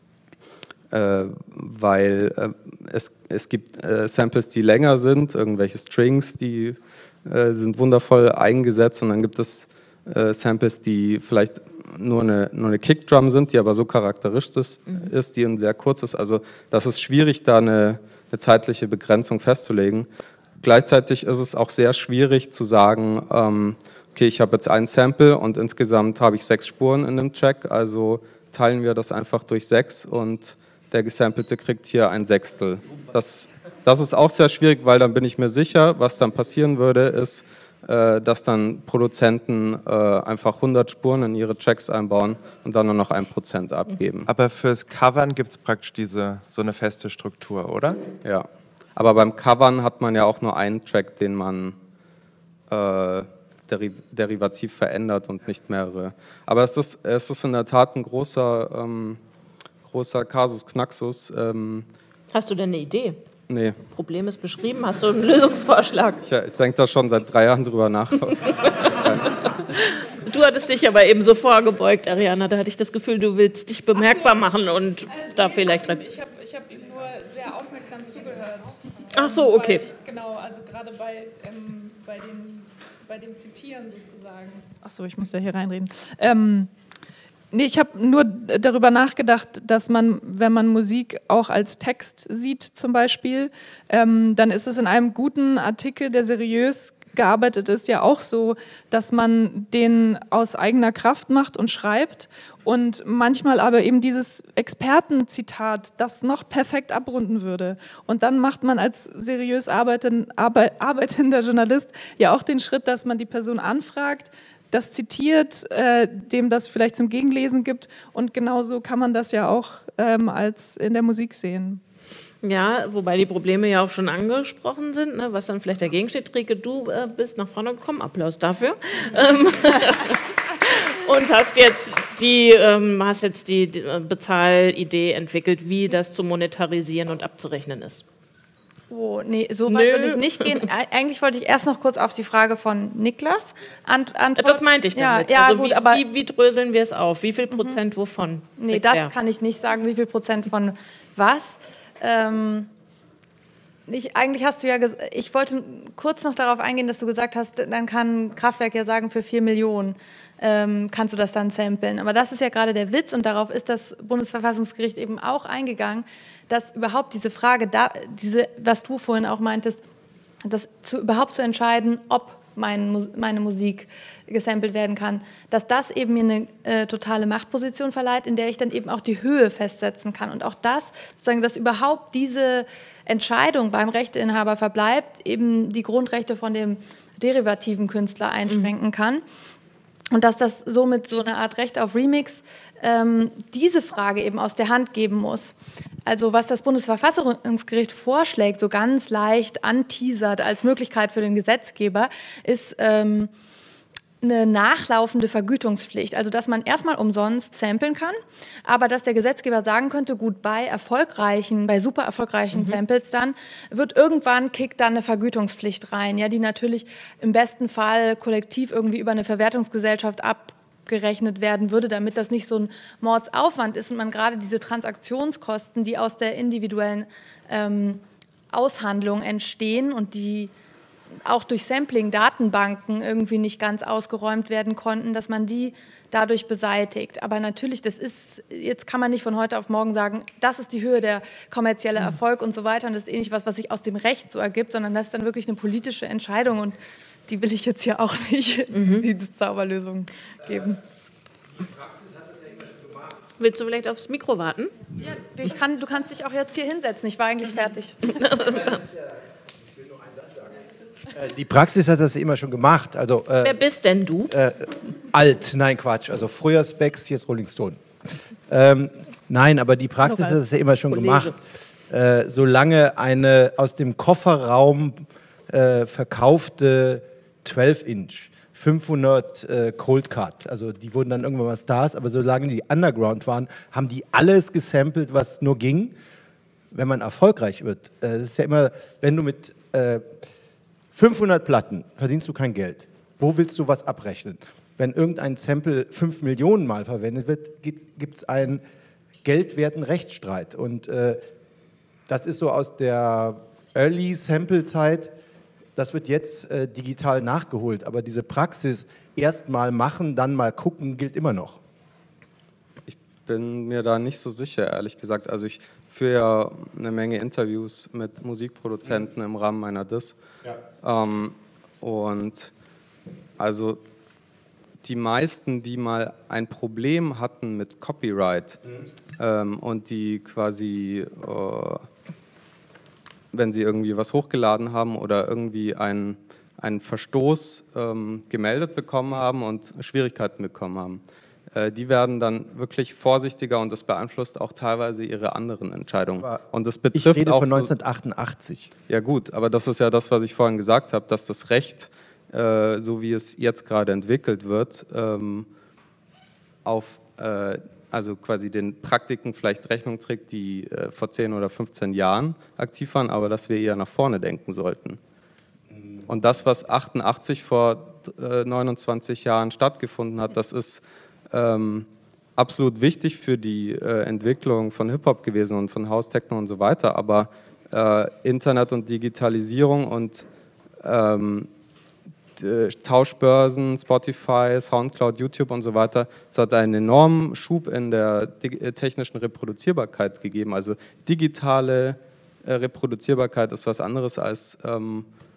äh, weil äh, es, es gibt äh, Samples, die länger sind, irgendwelche Strings, die äh, sind wundervoll eingesetzt und dann gibt es äh, Samples, die vielleicht nur eine, nur eine Kickdrum sind, die aber so charakteristisch ist, mhm. ist, die sehr kurz ist. Also das ist schwierig, da eine eine zeitliche Begrenzung festzulegen. Gleichzeitig ist es auch sehr schwierig zu sagen, ähm, okay, ich habe jetzt ein Sample und insgesamt habe ich sechs Spuren in dem Track, also teilen wir das einfach durch sechs und der Gesampelte kriegt hier ein Sechstel. Das, das ist auch sehr schwierig, weil dann bin ich mir sicher, was dann passieren würde, ist, äh, dass dann Produzenten äh, einfach hundert Spuren in ihre Tracks einbauen und dann nur noch ein Prozent abgeben. Aber fürs Covern gibt es praktisch diese, so eine feste Struktur, oder? Ja, aber beim Covern hat man ja auch nur einen Track, den man äh, deri derivativ verändert und nicht mehrere. Aber es ist, es ist in der Tat ein großer, ähm, großer Kasus Knaxus. Ähm, Hast du denn eine Idee? Nee. Problem ist beschrieben, hast du einen Lösungsvorschlag? Ich, ich denke da schon seit drei Jahren drüber nach. Du hattest dich aber eben so vorgebeugt, Ariana, da hatte ich das Gefühl, du willst dich bemerkbar machen und Nein, da vielleicht rein. Ich habe ich hab ihm nur sehr aufmerksam zugehört. Ach so, okay. Ich, genau, also gerade bei, ähm, bei, den, bei dem Zitieren sozusagen. Ach so, ich muss ja hier reinreden. Ähm, Nee, ich habe nur darüber nachgedacht, dass man, wenn man Musik auch als Text sieht zum Beispiel, ähm, dann ist es in einem guten Artikel, der seriös gearbeitet ist, ja auch so, dass man den aus eigener Kraft macht und schreibt und manchmal aber eben dieses Expertenzitat, das noch perfekt abrunden würde. Und dann macht man als seriös arbeitend, arbeitender Journalist ja auch den Schritt, dass man die Person anfragt, das zitiert, äh, dem das vielleicht zum Gegenlesen gibt, und genauso kann man das ja auch ähm, als in der Musik sehen. Ja, wobei die Probleme ja auch schon angesprochen sind, ne, was dann vielleicht dagegen steht. Rieke, du äh, bist nach vorne gekommen, Applaus dafür. Ähm, und hast jetzt die, ähm, hast jetzt die, die Bezahlidee entwickelt, wie das zu monetarisieren und abzurechnen ist. Oh, nee, so weit würde ich nicht gehen. Eigentlich wollte ich erst noch kurz auf die Frage von Niklas ant antworten. Das meinte ich damit. Ja, ja, also gut, wie, aber wie, wie dröseln wir es auf? Wie viel Prozent mhm. wovon? Nee, das er? kann ich nicht sagen, wie viel Prozent von was. Ähm, ich, eigentlich hast du ja, ich wollte kurz noch darauf eingehen, dass du gesagt hast, dann kann Kraftwerk ja sagen, für vier Millionen ähm, kannst du das dann samplen. Aber das ist ja gerade der Witz, und darauf ist das Bundesverfassungsgericht eben auch eingegangen, dass überhaupt diese Frage, da, diese, was du vorhin auch meintest, das zu, überhaupt zu entscheiden, ob mein, meine Musik gesampelt werden kann, dass das eben mir eine äh, totale Machtposition verleiht, in der ich dann eben auch die Höhe festsetzen kann. Und auch das, sozusagen, dass überhaupt diese Entscheidung beim Rechteinhaber verbleibt, eben die Grundrechte von dem derivativen Künstler einschränken kann. Und dass das somit so eine Art Recht auf Remix ähm, diese Frage eben aus der Hand geben muss. Also was das Bundesverfassungsgericht vorschlägt, so ganz leicht anteasert als Möglichkeit für den Gesetzgeber, ist ähm, eine nachlaufende Vergütungspflicht. Also dass man erstmal umsonst samplen kann, aber dass der Gesetzgeber sagen könnte, gut, bei erfolgreichen, bei super erfolgreichen mhm. Samples dann, wird irgendwann, kickt dann eine Vergütungspflicht rein, ja, die natürlich im besten Fall kollektiv irgendwie über eine Verwertungsgesellschaft abgerechnet werden würde, damit das nicht so ein Mordsaufwand ist und man gerade diese Transaktionskosten, die aus der individuellen ähm, Aushandlung entstehen und die auch durch Sampling-Datenbanken irgendwie nicht ganz ausgeräumt werden konnten, dass man die dadurch beseitigt. Aber natürlich, das ist, jetzt kann man nicht von heute auf morgen sagen, das ist die Höhe, der kommerzielle Erfolg und so weiter, und das ist eh nicht was, was sich aus dem Recht so ergibt, sondern das ist dann wirklich eine politische Entscheidung, und die will ich jetzt ja auch nicht mhm. die Zauberlösung geben. Die Praxis hat das ja immer schon gemacht. Willst du vielleicht aufs Mikro warten? Ja, ich kann, du kannst dich auch jetzt hier hinsetzen, ich war eigentlich fertig. Die Praxis hat das immer schon gemacht. Also, äh, Wer bist denn du? Äh, alt, nein, Quatsch. Also früher Specs, jetzt Rolling Stone. Ähm, nein, aber die Praxis hat das ja immer schon gemacht. Äh, solange eine aus dem Kofferraum äh, verkaufte zwölf Inch, fünfhundert äh, Cold Cut, also die wurden dann irgendwann mal Stars, aber solange die Underground waren, haben die alles gesampelt, was nur ging. Wenn man erfolgreich wird, äh, das ist ja immer, wenn du mit äh, fünfhundert Platten verdienst du kein Geld. Wo willst du was abrechnen? Wenn irgendein Sample fünf Millionen Mal verwendet wird, gibt es einen geldwerten Rechtsstreit. Und äh, das ist so aus der Early-Sample-Zeit, das wird jetzt äh, digital nachgeholt. Aber diese Praxis, erst mal machen, dann mal gucken, gilt immer noch. Ich bin mir da nicht so sicher, ehrlich gesagt. Also ich führe ja eine Menge Interviews mit Musikproduzenten im Rahmen meiner Diss. Ja. Ähm, und also die meisten, die mal ein Problem hatten mit Copyright mhm. ähm, und die quasi, äh, wenn sie irgendwie was hochgeladen haben oder irgendwie einen, einen Verstoß ähm, gemeldet bekommen haben und Schwierigkeiten bekommen haben, äh, die werden dann wirklich vorsichtiger, und das beeinflusst auch teilweise ihre anderen Entscheidungen. Aber und das betrifft ich rede auch von neunzehnhundertachtundachtzig. So, ja gut, aber das ist ja das, was ich vorhin gesagt habe, dass das Recht, äh, so wie es jetzt gerade entwickelt wird, ähm, auf äh, also quasi den Praktiken vielleicht Rechnung trägt, die äh, vor zehn oder fünfzehn Jahren aktiv waren, aber dass wir eher nach vorne denken sollten. Und das, was achtundachtzig vor äh, neunundzwanzig Jahren stattgefunden hat, das ist ähm, absolut wichtig für die äh, Entwicklung von Hip-Hop gewesen und von House Techno und so weiter, aber äh, Internet und Digitalisierung und ähm, Tauschbörsen, Spotify, Soundcloud, YouTube und so weiter, es hat einen enormen Schub in der technischen Reproduzierbarkeit gegeben. Also digitale äh, Reproduzierbarkeit ist was anderes als ähm,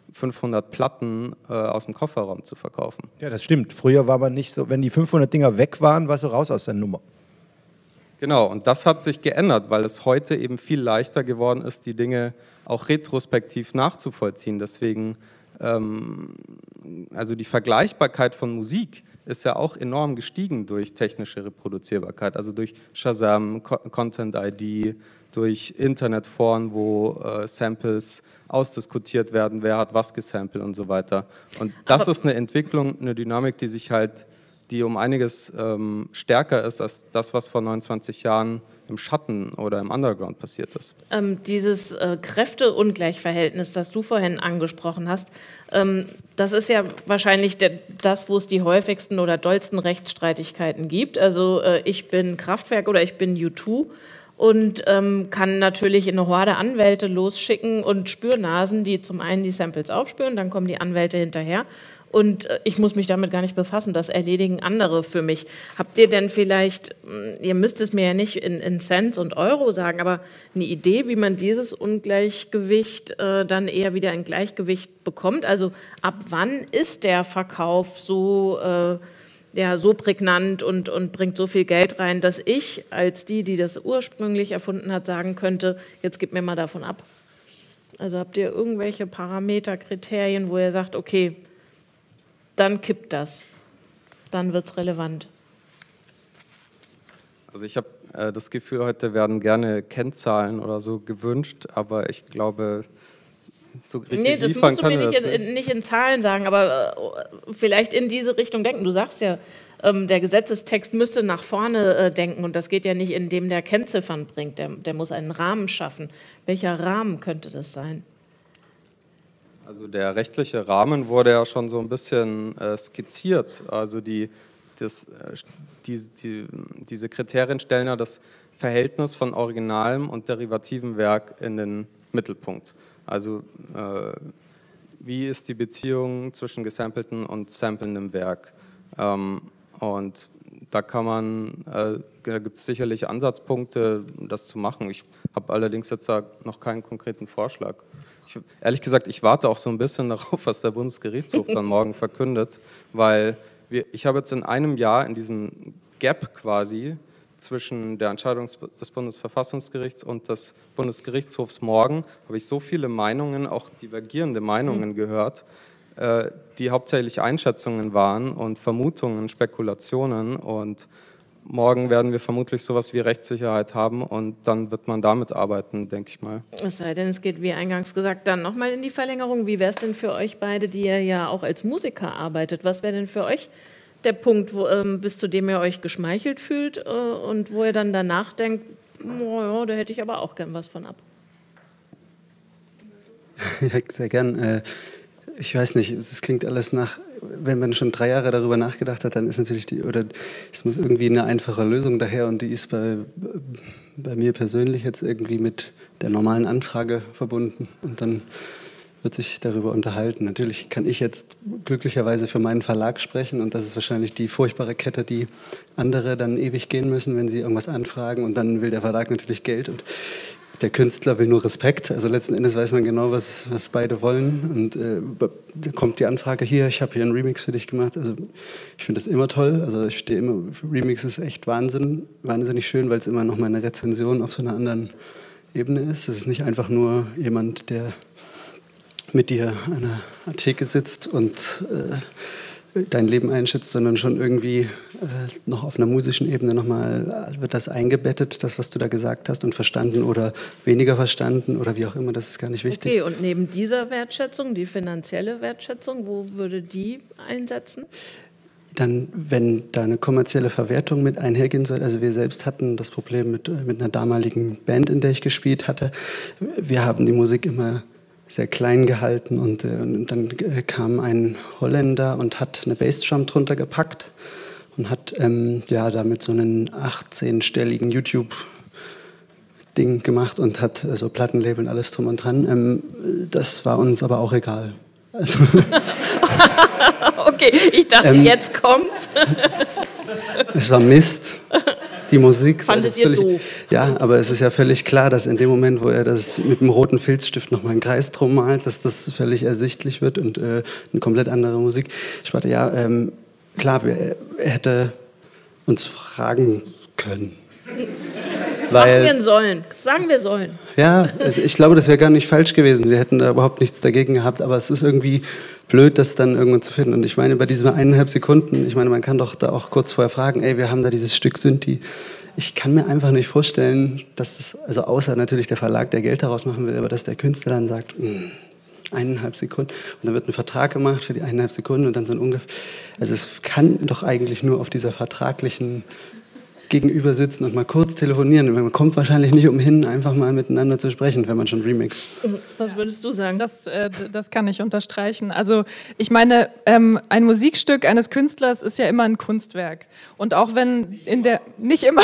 fünfhundert Platten äh, aus dem Kofferraum zu verkaufen. Ja, das stimmt. Früher war man nicht so, wenn die fünfhundert Dinger weg waren, warst du raus aus der Nummer. Genau, und das hat sich geändert, weil es heute eben viel leichter geworden ist, die Dinge auch retrospektiv nachzuvollziehen. Deswegen, ähm, also die Vergleichbarkeit von Musik ist ja auch enorm gestiegen durch technische Reproduzierbarkeit, also durch Shazam, Content I D, durch Internetforen, wo äh, Samples ausdiskutiert werden, wer hat was gesampelt und so weiter. Und das Aber ist eine Entwicklung, eine Dynamik, die sich halt, die um einiges ähm, stärker ist als das, was vor neunundzwanzig Jahren im Schatten oder im Underground passiert ist. Ähm, dieses äh, Kräfteungleichverhältnis, das du vorhin angesprochen hast, ähm, das ist ja wahrscheinlich der, das, wo es die häufigsten oder dollsten Rechtsstreitigkeiten gibt. Also äh, ich bin Kraftwerk oder ich bin U zwei und ähm, kann natürlich eine Horde Anwälte losschicken und Spürnasen, die zum einen die Samples aufspüren, dann kommen die Anwälte hinterher. Und ich muss mich damit gar nicht befassen, das erledigen andere für mich. Habt ihr denn vielleicht, ihr müsst es mir ja nicht in, in Cents und Euro sagen, aber eine Idee, wie man dieses Ungleichgewicht äh, dann eher wieder in Gleichgewicht bekommt? Also ab wann ist der Verkauf so, äh, ja, so prägnant und, und bringt so viel Geld rein, dass ich als die, die das ursprünglich erfunden hat, sagen könnte, jetzt gib mir mal davon ab? Also habt ihr irgendwelche Parameter, Kriterien, wo ihr sagt, okay, dann kippt das, dann wird es relevant. Also ich habe äh, das Gefühl, heute werden gerne Kennzahlen oder so gewünscht, aber ich glaube, so richtig nee, das liefern musst du mir können nicht wir das in, nicht in Zahlen sagen, aber äh, vielleicht in diese Richtung denken. Du sagst ja, ähm, der Gesetzestext müsste nach vorne äh, denken und das geht ja nicht, indem der Kennziffern bringt, der, der muss einen Rahmen schaffen. Welcher Rahmen könnte das sein? Also der rechtliche Rahmen wurde ja schon so ein bisschen äh, skizziert. Also die, das, äh, die, die, diese Kriterien stellen ja das Verhältnis von originalem und derivativem Werk in den Mittelpunkt. Also äh, wie ist die Beziehung zwischen gesampelten und samplendem Werk? Ähm, und da kann man, äh, da gibt es sicherlich Ansatzpunkte, das zu machen. Ich habe allerdings jetzt noch keinen konkreten Vorschlag. Ich, ehrlich gesagt, ich warte auch so ein bisschen darauf, was der Bundesgerichtshof dann morgen verkündet, weil wir, ich habe jetzt in einem Jahr in diesem Gap quasi zwischen der Entscheidung des Bundesverfassungsgerichts und des Bundesgerichtshofs morgen, habe ich so viele Meinungen, auch divergierende Meinungen mhm. gehört, äh, die hauptsächlich Einschätzungen waren und Vermutungen, Spekulationen, und morgen werden wir vermutlich sowas wie Rechtssicherheit haben und dann wird man damit arbeiten, denke ich mal. Es sei denn, es geht, wie eingangs gesagt, dann nochmal in die Verlängerung. Wie wäre es denn für euch beide, die ihr ja auch als Musiker arbeitet? Was wäre denn für euch der Punkt, wo, ähm, bis zu dem ihr euch geschmeichelt fühlt äh, und wo ihr dann danach denkt, oh ja, da hätte ich aber auch gern was von ab? Ja, sehr gern. Äh, ich weiß nicht, es klingt alles nach, wenn man schon drei Jahre darüber nachgedacht hat, dann ist natürlich die, oder es muss irgendwie eine einfache Lösung daher, und die ist bei, bei mir persönlich jetzt irgendwie mit der normalen Anfrage verbunden, und dann wird sich darüber unterhalten. Natürlich kann ich jetzt glücklicherweise für meinen Verlag sprechen, und das ist wahrscheinlich die furchtbare Kette, die andere dann ewig gehen müssen, wenn sie irgendwas anfragen, und dann will der Verlag natürlich Geld und der Künstler will nur Respekt. Also letzten Endes weiß man genau, was, was beide wollen, und äh, da kommt die Anfrage, hier, ich habe hier einen Remix für dich gemacht. Also ich finde das immer toll. Also ich stehe immer, Remix ist echt Wahnsinn, wahnsinnig schön, weil es immer noch mal eine Rezension auf so einer anderen Ebene ist. Es ist nicht einfach nur jemand, der mit dir an einer Theke sitzt und äh, dein Leben einschätzt, sondern schon irgendwie äh, noch auf einer musischen Ebene nochmal wird das eingebettet, das, was du da gesagt hast, und verstanden oder weniger verstanden oder wie auch immer, das ist gar nicht wichtig. Okay, und neben dieser Wertschätzung, die finanzielle Wertschätzung, wo würde die einsetzen? Dann, wenn da eine kommerzielle Verwertung mit einhergehen soll, also wir selbst hatten das Problem mit, mit einer damaligen Band, in der ich gespielt hatte. Wir haben die Musik immer sehr klein gehalten, und, äh, und dann äh, kam ein Holländer und hat eine Bassdrum drunter gepackt und hat ähm, ja, damit so einen achtzehnstelligen YouTube-Ding gemacht und hat äh, so Plattenlabel und alles drum und dran. Ähm, das war uns aber auch egal. Also okay, ich dachte, ähm, jetzt kommt's. es, ist, es war Mist. die Musik. Fandet ihr völlig, doof? Ja, aber es ist ja völlig klar, dass in dem Moment, wo er das mit dem roten Filzstift nochmal einen Kreis drum malt, dass das völlig ersichtlich wird und äh, eine komplett andere Musik. Ich warte, ja, ähm, klar, wir, er hätte uns fragen können. Machen wir sollen. Sagen wir sollen. Ja, also ich glaube, das wäre gar nicht falsch gewesen. Wir hätten da überhaupt nichts dagegen gehabt, aber es ist irgendwie blöd, das dann irgendwann zu finden. Und ich meine, bei diesen eineinhalb Sekunden, ich meine, man kann doch da auch kurz vorher fragen, ey, wir haben da dieses Stück Synthi. Ich kann mir einfach nicht vorstellen, dass das, also außer natürlich der Verlag, der Geld daraus machen will, aber dass der Künstler dann sagt, mh, eineinhalb Sekunden und dann wird ein Vertrag gemacht für die eineinhalb Sekunden und dann so ein ungefähr, also es kann doch eigentlich nur auf dieser vertraglichen gegenüber sitzen und mal kurz telefonieren. Man kommt wahrscheinlich nicht umhin, einfach mal miteinander zu sprechen, wenn man schon remixt. Was würdest du sagen? Das, äh, das kann ich unterstreichen. Also ich meine, ähm, ein Musikstück eines Künstlers ist ja immer ein Kunstwerk. Und auch wenn in der, nicht immer,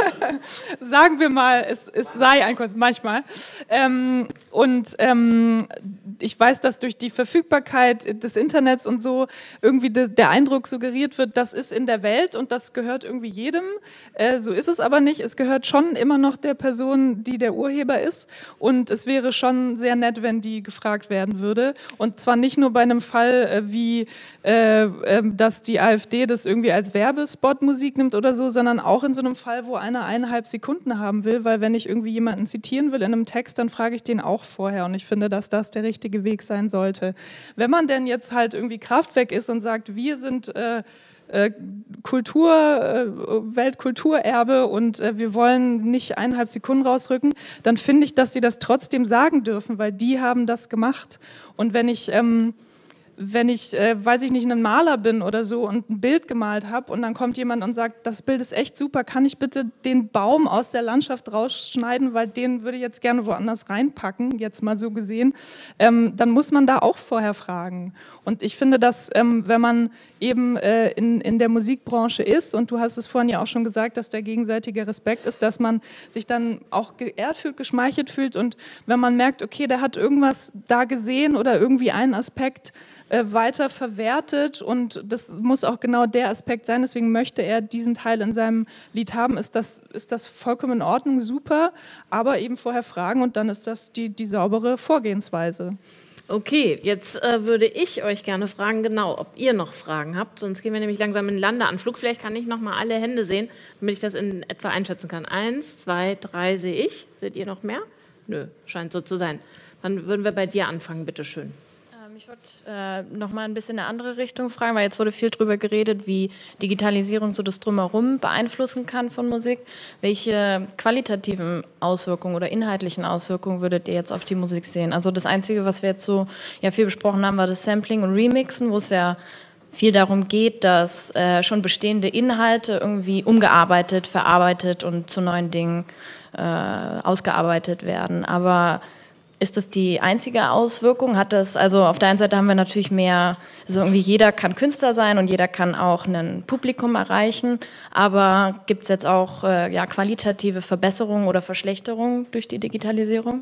sagen wir mal, es, es sei ein Kunst, manchmal. Ähm, und ähm, ich weiß, dass durch die Verfügbarkeit des Internets und so irgendwie de, der Eindruck suggeriert wird, das ist in der Welt und das gehört irgendwie jedem. Äh, so ist es aber nicht. Es gehört schon immer noch der Person, die der Urheber ist. Und es wäre schon sehr nett, wenn die gefragt werden würde. Und zwar nicht nur bei einem Fall äh, wie, äh, äh, dass die AfD das irgendwie als Werbespot Musik nimmt oder so, sondern auch in so einem Fall, wo einer eineinhalb Sekunden haben will, weil wenn ich irgendwie jemanden zitieren will in einem Text, dann frage ich den auch vorher. Und ich finde, dass das der richtige Weg sein sollte. Wenn man denn jetzt halt irgendwie Kraftwerk ist und sagt, wir sind äh, äh, Kultur, äh, Weltkulturerbe und äh, wir wollen nicht eineinhalb Sekunden rausrücken, dann finde ich, dass sie das trotzdem sagen dürfen, weil die haben das gemacht. Und wenn ich ähm, wenn ich, äh, weiß ich nicht, ein Maler bin oder so und ein Bild gemalt habe und dann kommt jemand und sagt, das Bild ist echt super, kann ich bitte den Baum aus der Landschaft rausschneiden, weil den würde ich jetzt gerne woanders reinpacken, jetzt mal so gesehen, ähm, dann muss man da auch vorher fragen. Und ich finde, dass ähm, wenn man eben äh, in, in der Musikbranche ist, und du hast es vorhin ja auch schon gesagt, dass der gegenseitige Respekt ist, dass man sich dann auch geehrt fühlt, geschmeichelt fühlt und wenn man merkt, okay, der hat irgendwas da gesehen oder irgendwie einen Aspekt weiter verwertet und das muss auch genau der Aspekt sein, deswegen möchte er diesen Teil in seinem Lied haben, ist das, ist das vollkommen in Ordnung, super, aber eben vorher fragen und dann ist das die, die saubere Vorgehensweise. Okay, jetzt äh, würde ich euch gerne fragen, genau, ob ihr noch Fragen habt, sonst gehen wir nämlich langsam in den Landeanflug. Vielleicht kann ich noch mal alle Hände sehen, damit ich das in etwa einschätzen kann. Eins, zwei, drei sehe ich. Seht ihr noch mehr? Nö, scheint so zu sein. Dann würden wir bei dir anfangen, bitteschön. Ich würde äh, noch mal ein bisschen in eine andere Richtung fragen, weil jetzt wurde viel darüber geredet, wie Digitalisierung so das Drumherum beeinflussen kann von Musik. Welche qualitativen Auswirkungen oder inhaltlichen Auswirkungen würdet ihr jetzt auf die Musik sehen? Also das Einzige, was wir jetzt so ja, viel besprochen haben, war das Sampling und Remixen, wo es ja viel darum geht, dass äh, schon bestehende Inhalte irgendwie umgearbeitet, verarbeitet und zu neuen Dingen äh, ausgearbeitet werden. Aber ist das die einzige Auswirkung? Hat das, also auf der einen Seite haben wir natürlich mehr, also irgendwie jeder kann Künstler sein und jeder kann auch ein Publikum erreichen, aber gibt es jetzt auch äh, ja, qualitative Verbesserungen oder Verschlechterungen durch die Digitalisierung?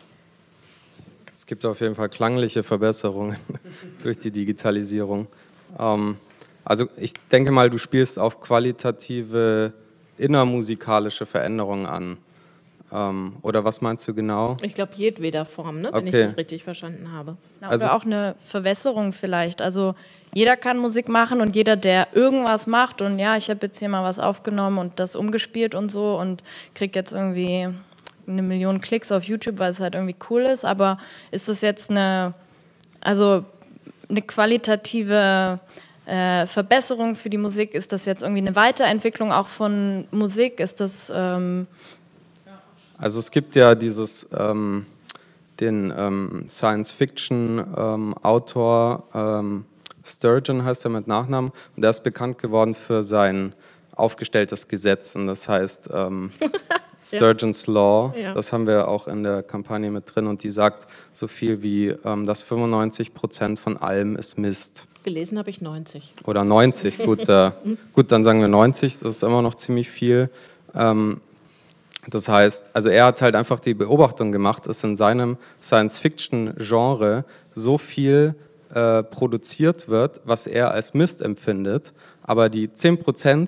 Es gibt auf jeden Fall klangliche Verbesserungen durch die Digitalisierung. Ähm, also ich denke mal, du spielst auf qualitative innermusikalische Veränderungen an. Ähm, oder was meinst du genau? Ich glaube, jedweder Form, ne? Wenn Okay. ich dich richtig verstanden habe. Na, Also oder es- auch eine Verwässerung vielleicht. Also jeder kann Musik machen und jeder, der irgendwas macht und ja, ich habe jetzt hier mal was aufgenommen und das umgespielt und so und kriege jetzt irgendwie eine Million Klicks auf YouTube, weil es halt irgendwie cool ist. Aber ist das jetzt eine, also eine qualitative äh, Verbesserung für die Musik? Ist das jetzt irgendwie eine Weiterentwicklung auch von Musik? Ist das ähm, Also es gibt ja dieses, ähm, den ähm, Science-Fiction-Autor, ähm, Sturgeon heißt er mit Nachnamen, und der ist bekannt geworden für sein aufgestelltes Gesetz, und das heißt ähm, Sturgeon's Law, Ja. das haben wir auch in der Kampagne mit drin, und die sagt so viel wie, ähm, dass fünfundneunzig Prozent von allem ist Mist. Gelesen habe ich neunzig. Oder neunzig, gut, äh, gut, dann sagen wir neunzig, das ist immer noch ziemlich viel. Ähm, Das heißt, also er hat halt einfach die Beobachtung gemacht, dass in seinem Science-Fiction-Genre so viel äh, produziert wird, was er als Mist empfindet, aber die zehn Prozent,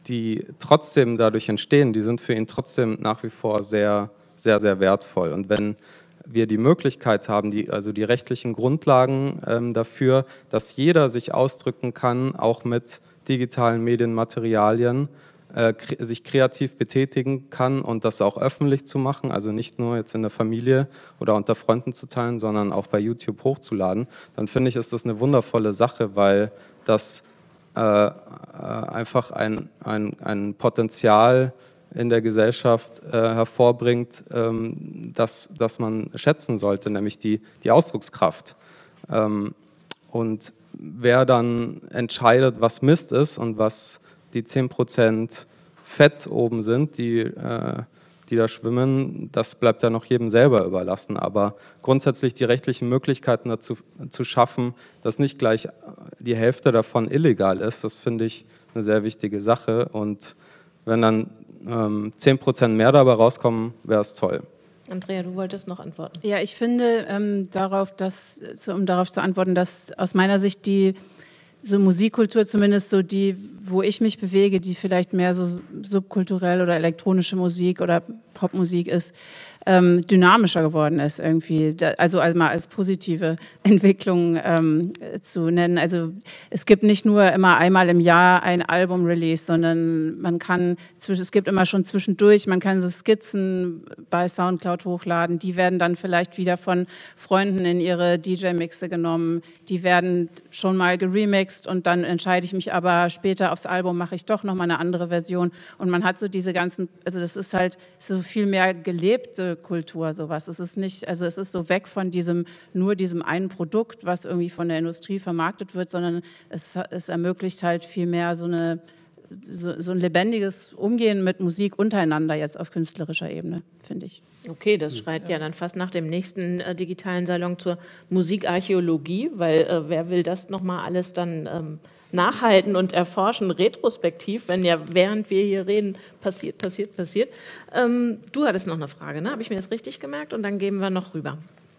die trotzdem dadurch entstehen, die sind für ihn trotzdem nach wie vor sehr, sehr, sehr wertvoll. Und wenn wir die Möglichkeit haben, die, also die rechtlichen Grundlagen ähm, dafür, dass jeder sich ausdrücken kann, auch mit digitalen Medienmaterialien, äh, kre sich kreativ betätigen kann und das auch öffentlich zu machen, also nicht nur jetzt in der Familie oder unter Freunden zu teilen, sondern auch bei YouTube hochzuladen, dann finde ich, ist das eine wundervolle Sache, weil das äh, äh, einfach ein, ein, ein Potenzial in der Gesellschaft äh, hervorbringt, ähm, das, das man schätzen sollte, nämlich die, die Ausdruckskraft. Ähm, und wer dann entscheidet, was Mist ist und was die zehn Prozent Fett oben sind, die, äh, die da schwimmen, das bleibt ja noch jedem selber überlassen. Aber grundsätzlich die rechtlichen Möglichkeiten dazu zu schaffen, dass nicht gleich die Hälfte davon illegal ist, das finde ich eine sehr wichtige Sache. Und wenn dann ähm, zehn Prozent mehr dabei rauskommen, wäre es toll. Andrea, du wolltest noch antworten. Ja, ich finde, ähm, darauf, dass, um darauf zu antworten, dass aus meiner Sicht die so Musikkultur, zumindest so die, wo ich mich bewege, die vielleicht mehr so subkulturell oder elektronische Musik oder Popmusik ist, ähm, dynamischer geworden ist irgendwie. Da, also, also mal als positive Entwicklung ähm, zu nennen. Also es gibt nicht nur immer einmal im Jahr ein Album-Release, sondern man kann, es gibt immer schon zwischendurch, man kann so Skizzen bei Soundcloud hochladen, die werden dann vielleicht wieder von Freunden in ihre D J-Mixe genommen, die werden schon mal geremixed und dann entscheide ich mich aber später aufs Album, mache ich doch nochmal eine andere Version und man hat so diese ganzen, also das ist halt so viel mehr gelebte Kultur, sowas. Es ist nicht, also es ist so weg von diesem, nur diesem einen Produkt, was irgendwie von der Industrie vermarktet wird, sondern es, es ermöglicht halt viel mehr so eine So, so ein lebendiges Umgehen mit Musik untereinander jetzt auf künstlerischer Ebene, finde ich. Okay, das schreit ja dann fast nach dem nächsten äh, digitalen Salon zur Musikarchäologie, weil äh, wer will das nochmal alles dann ähm, nachhalten und erforschen, retrospektiv, wenn ja während wir hier reden, passiert, passiert, passiert. Ähm, du hattest noch eine Frage, ne? Habe ich mir das richtig gemerkt? Und dann gehen wir noch rüber.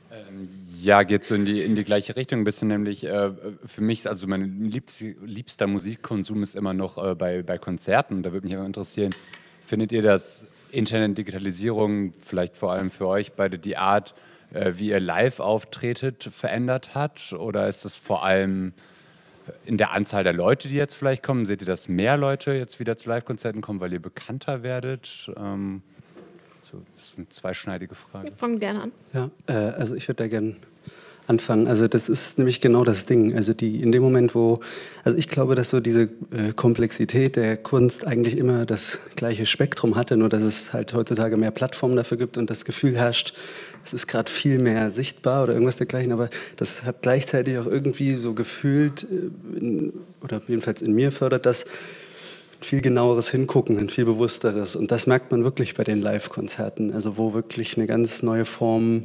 Ja, geht so in die, in die gleiche Richtung ein bisschen, nämlich äh, für mich, also mein liebst, liebster Musikkonsum ist immer noch äh, bei, bei Konzerten. Da würde mich aber interessieren, findet ihr, dass Internet, Digitalisierung, vielleicht vor allem für euch beide, die Art, äh, wie ihr live auftretet, verändert hat? Oder ist es vor allem in der Anzahl der Leute, die jetzt vielleicht kommen? Seht ihr, dass mehr Leute jetzt wieder zu Live-Konzerten kommen, weil ihr bekannter werdet? Ähm, So, das ist eine zweischneidige Frage. Wir fangen gerne an. Ja, äh, also ich würde da gerne anfangen. Also das ist nämlich genau das Ding. Also die in dem Moment, wo, also ich glaube, dass so diese äh, Komplexität der Kunst eigentlich immer das gleiche Spektrum hatte, nur dass es halt heutzutage mehr Plattformen dafür gibt und das Gefühl herrscht, es ist gerade viel mehr sichtbar oder irgendwas dergleichen, aber das hat gleichzeitig auch irgendwie so gefühlt, äh, in, oder jedenfalls in mir fördert das, viel genaueres Hingucken, ein viel bewussteres. Und das merkt man wirklich bei den Live-Konzerten, also wo wirklich eine ganz neue Form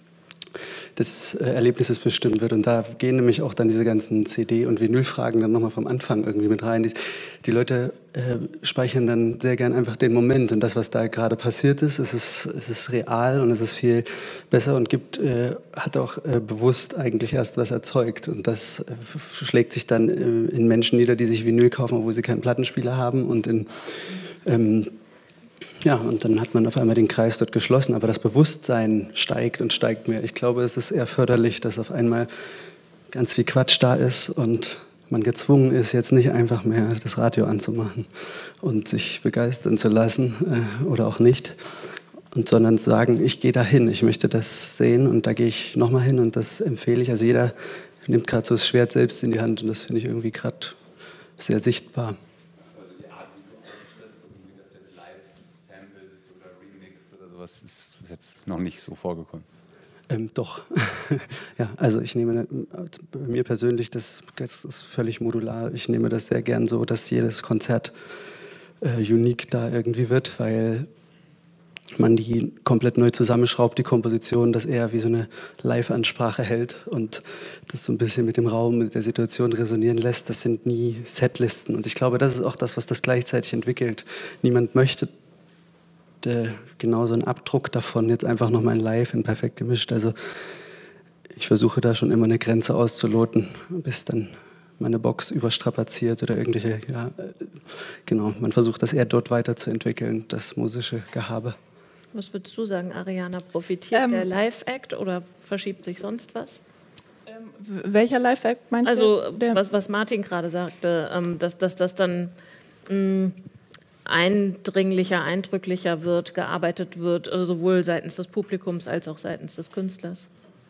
des äh, Erlebnisses bestimmt wird. Und da gehen nämlich auch dann diese ganzen C D- und Vinyl-Fragen dann nochmal vom Anfang irgendwie mit rein. Die, die Leute äh, speichern dann sehr gern einfach den Moment und das, was da gerade passiert ist, es ist, es ist real und es ist viel besser und gibt, äh, hat auch äh, bewusst eigentlich erst was erzeugt. Und das äh, schlägt sich dann äh, in Menschen nieder, die sich Vinyl kaufen, obwohl sie keinen Plattenspieler haben und in ähm, ja, und dann hat man auf einmal den Kreis dort geschlossen, aber das Bewusstsein steigt und steigt mehr. Ich glaube, es ist eher förderlich, dass auf einmal ganz viel Quatsch da ist und man gezwungen ist, jetzt nicht einfach mehr das Radio anzumachen und sich begeistern zu lassen äh, oder auch nicht, und sondern zu sagen, ich gehe da hin, ich möchte das sehen und da gehe ich nochmal hin und das empfehle ich. Also jeder nimmt gerade so das Schwert selbst in die Hand und das finde ich irgendwie gerade sehr sichtbar. Was ist jetzt noch nicht so vorgekommen? Ähm, doch. Ja, also ich nehme, bei mir persönlich, das, das ist völlig modular. Ich nehme das sehr gern so, dass jedes Konzert äh, unique da irgendwie wird, weil man die komplett neu zusammenschraubt, die Komposition, das eher wie so eine Live-Ansprache hält und das so ein bisschen mit dem Raum, mit der Situation resonieren lässt. Das sind nie Setlisten und ich glaube, das ist auch das, was das gleichzeitig entwickelt. Niemand möchte genau so einen Abdruck davon, jetzt einfach nochmal in live, in perfekt gemischt. Also ich versuche da schon immer eine Grenze auszuloten, bis dann meine Box überstrapaziert oder irgendwelche, ja, äh, genau, man versucht das eher dort weiterzuentwickeln, das musische Gehabe. Was würdest du sagen, Ariana? Profitiert ähm, der Live-Act oder verschiebt sich sonst was? Ähm, welcher Live-Act meinst also, du? Also, was, was Martin gerade sagte, ähm, dass, dass das dann mh, eindringlicher, eindrücklicher wird, gearbeitet wird, also sowohl seitens des Publikums als auch seitens des Künstlers.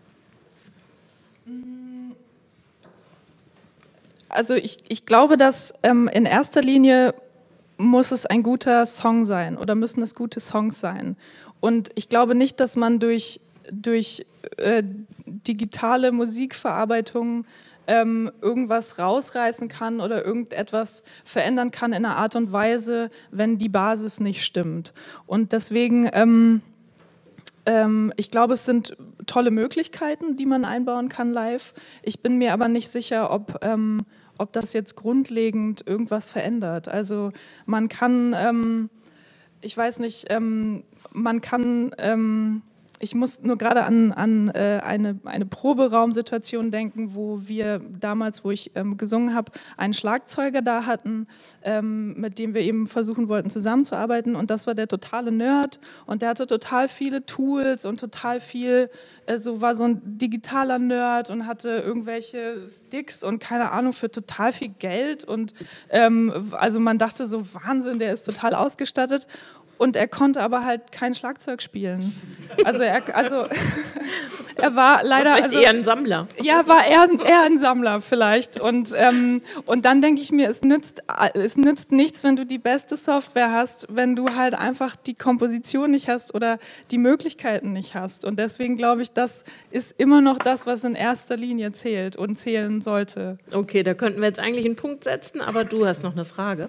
Also ich, ich glaube, dass ähm, in erster Linie muss es ein guter Song sein oder müssen es gute Songs sein. Und ich glaube nicht, dass man durch, durch äh, digitale Musikverarbeitung ähm, irgendwas rausreißen kann oder irgendetwas verändern kann in einer Art und Weise, wenn die Basis nicht stimmt. Und deswegen, ähm, ähm, ich glaube, es sind tolle Möglichkeiten, die man einbauen kann live. Ich bin mir aber nicht sicher, ob... Ähm, ob das jetzt grundlegend irgendwas verändert. Also man kann, ähm, ich weiß nicht, ähm, man kann, ähm, ich muss nur gerade an, an äh, eine, eine Proberaumsituation denken, wo wir damals, wo ich ähm, gesungen habe, einen Schlagzeuger da hatten, ähm, mit dem wir eben versuchen wollten zusammenzuarbeiten, und das war der totale Nerd und der hatte total viele Tools und total viel, äh, so war so ein digitaler Nerd und hatte irgendwelche Sticks und keine Ahnung für total viel Geld und ähm, also man dachte so, Wahnsinn, der ist total ausgestattet. Und er konnte aber halt kein Schlagzeug spielen. Also er, also er war leider... Vielleicht also, eher ein Sammler. Ja, war eher, eher ein Sammler vielleicht. Und, ähm, und dann denke ich mir, es nützt, es nützt nichts, wenn du die beste Software hast, wenn du halt einfach die Komposition nicht hast oder die Möglichkeiten nicht hast. Und deswegen glaube ich, das ist immer noch das, was in erster Linie zählt und zählen sollte. Okay, da könnten wir jetzt eigentlich einen Punkt setzen, aber du hast noch eine Frage.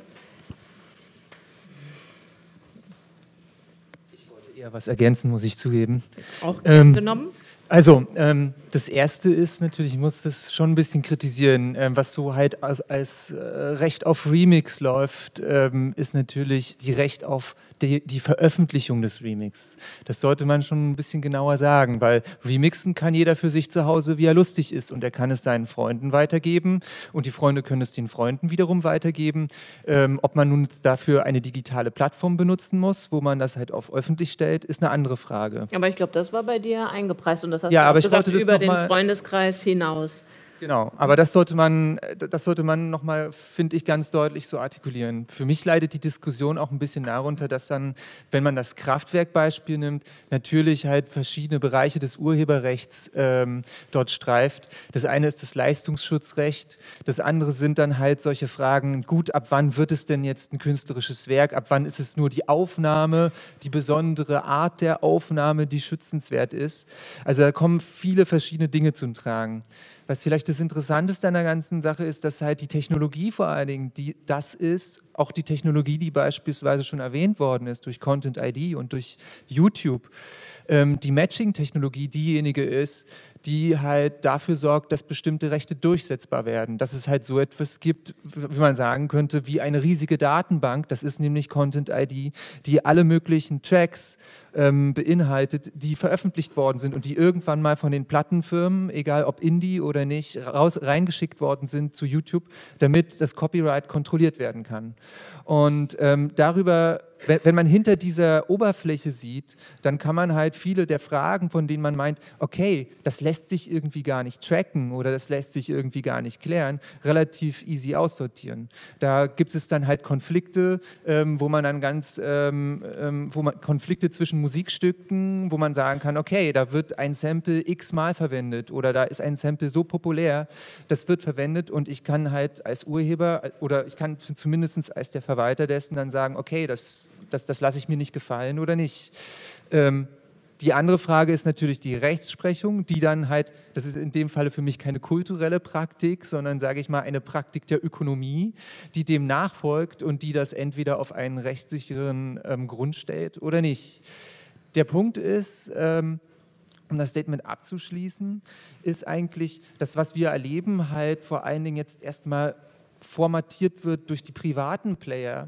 Ja, was ergänzen, muss ich zugeben. Auch gern ähm, genommen. Also, ähm, das Erste ist natürlich, ich muss das schon ein bisschen kritisieren, ähm, was so halt als, als äh, Recht auf Remix läuft, ähm, ist natürlich die Recht auf die, die Veröffentlichung des Remix. Das sollte man schon ein bisschen genauer sagen, weil remixen kann jeder für sich zu Hause, wie er lustig ist, und er kann es seinen Freunden weitergeben und die Freunde können es den Freunden wiederum weitergeben. Ähm, ob man nun jetzt dafür eine digitale Plattform benutzen muss, wo man das halt auf öffentlich stellt, ist eine andere Frage. Aber ich glaube, das war bei dir eingepreist und das hast ja, du auch aber gesagt, ich wollte das über noch den mal Freundeskreis hinaus. Genau, aber das sollte man, das sollte man nochmal, finde ich, ganz deutlich so artikulieren. Für mich leidet die Diskussion auch ein bisschen darunter, dass dann, wenn man das Kraftwerk-Beispiel nimmt, natürlich halt verschiedene Bereiche des Urheberrechts ähm, dort streift. Das eine ist das Leistungsschutzrecht, das andere sind dann halt solche Fragen, gut, ab wann wird es denn jetzt ein künstlerisches Werk, ab wann ist es nur die Aufnahme, die besondere Art der Aufnahme, die schützenswert ist. Also da kommen viele verschiedene Dinge zum Tragen. Was vielleicht das Interessanteste an der ganzen Sache ist, dass halt die Technologie vor allen Dingen, die das ist, auch die Technologie, die beispielsweise schon erwähnt worden ist durch Content I D und durch YouTube, ähm, die Matching-Technologie diejenige ist, die halt dafür sorgt, dass bestimmte Rechte durchsetzbar werden. Dass es halt so etwas gibt, wie man sagen könnte, wie eine riesige Datenbank, das ist nämlich Content I D, die alle möglichen Tracks ähm, beinhaltet, die veröffentlicht worden sind und die irgendwann mal von den Plattenfirmen, egal ob Indie oder nicht, raus, reingeschickt worden sind zu YouTube, damit das Copyright kontrolliert werden kann. Und ähm, darüber, wenn, wenn man hinter dieser Oberfläche sieht, dann kann man halt viele der Fragen, von denen man meint, okay, das lässt sich irgendwie gar nicht tracken oder das lässt sich irgendwie gar nicht klären, relativ easy aussortieren. Da gibt es dann halt Konflikte, ähm, wo man dann ganz, ähm, ähm, wo man Konflikte zwischen Musikstücken, wo man sagen kann, okay, da wird ein Sample x-mal verwendet oder da ist ein Sample so populär, das wird verwendet und ich kann halt als Urheber oder ich kann zumindest als der Verwalter dessen dann sagen, okay, das, das, das lasse ich mir nicht gefallen oder nicht. Ähm, Die andere Frage ist natürlich die Rechtsprechung, die dann halt, das ist in dem Falle für mich keine kulturelle Praktik, sondern, sage ich mal, eine Praktik der Ökonomie, die dem nachfolgt und die das entweder auf einen rechtssicheren ähm, Grund stellt oder nicht. Der Punkt ist, ähm, um das Statement abzuschließen, ist eigentlich, das, was wir erleben, halt vor allen Dingen jetzt erstmal formatiert wird durch die privaten Player,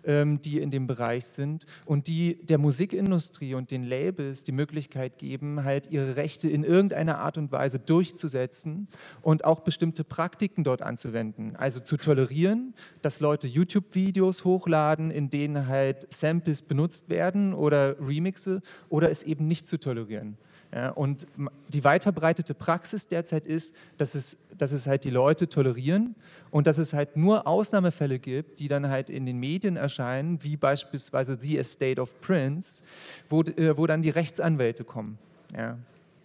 ähm, die in dem Bereich sind und die der Musikindustrie und den Labels die Möglichkeit geben, halt ihre Rechte in irgendeiner Art und Weise durchzusetzen und auch bestimmte Praktiken dort anzuwenden. Also zu tolerieren, dass Leute YouTube-Videos hochladen, in denen halt Samples benutzt werden oder Remixe, oder es eben nicht zu tolerieren. Ja, und die weit verbreitete Praxis derzeit ist, dass es, dass es halt die Leute tolerieren und dass es halt nur Ausnahmefälle gibt, die dann halt in den Medien erscheinen, wie beispielsweise The Estate of Prince, wo, äh, wo dann die Rechtsanwälte kommen. Ja.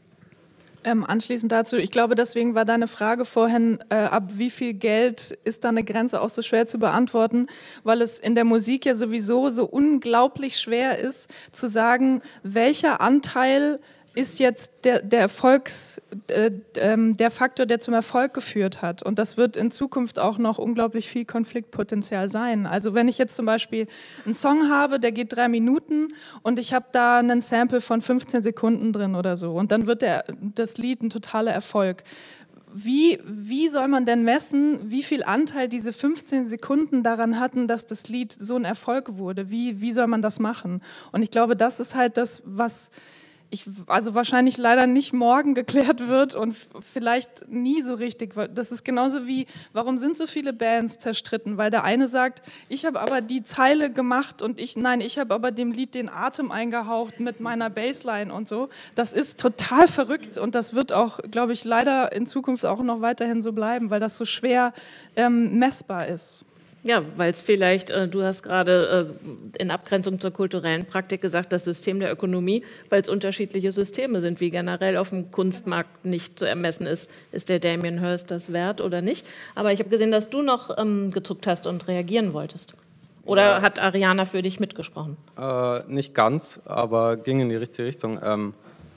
Ähm, anschließend dazu, ich glaube, deswegen war deine Frage vorhin, äh, ab wie viel Geld ist da eine Grenze, auch so schwer zu beantworten, weil es in der Musik ja sowieso so unglaublich schwer ist, zu sagen, welcher Anteil ist jetzt der, der Erfolgs, äh, ähm, der Faktor, der zum Erfolg geführt hat. Und das wird in Zukunft auch noch unglaublich viel Konfliktpotenzial sein. Also wenn ich jetzt zum Beispiel einen Song habe, der geht drei Minuten und ich habe da einen Sample von fünfzehn Sekunden drin oder so und dann wird der, das Lied ein totaler Erfolg. Wie, wie soll man denn messen, wie viel Anteil diese fünfzehn Sekunden daran hatten, dass das Lied so ein Erfolg wurde? Wie, wie soll man das machen? Und ich glaube, das ist halt das, was Ich, also wahrscheinlich leider nicht morgen geklärt wird und vielleicht nie so richtig. Das ist genauso wie, warum sind so viele Bands zerstritten? Weil der eine sagt, ich habe aber die Zeile gemacht und ich, nein, ich habe aber dem Lied den Atem eingehaucht mit meiner Bassline und so. Das ist total verrückt und das wird auch, glaube ich, leider in Zukunft auch noch weiterhin so bleiben, weil das so schwer ähm, messbar ist. Ja, weil es vielleicht, äh, du hast gerade äh, in Abgrenzung zur kulturellen Praktik gesagt, das System der Ökonomie, weil es unterschiedliche Systeme sind, wie generell auf dem Kunstmarkt nicht zu ermessen ist, ist der Damien Hirst das wert oder nicht. Aber ich habe gesehen, dass du noch ähm, gezuckt hast und reagieren wolltest. Oder ja. Hat Ariana für dich mitgesprochen? Äh, nicht ganz, aber ging in die richtige Richtung. Ähm,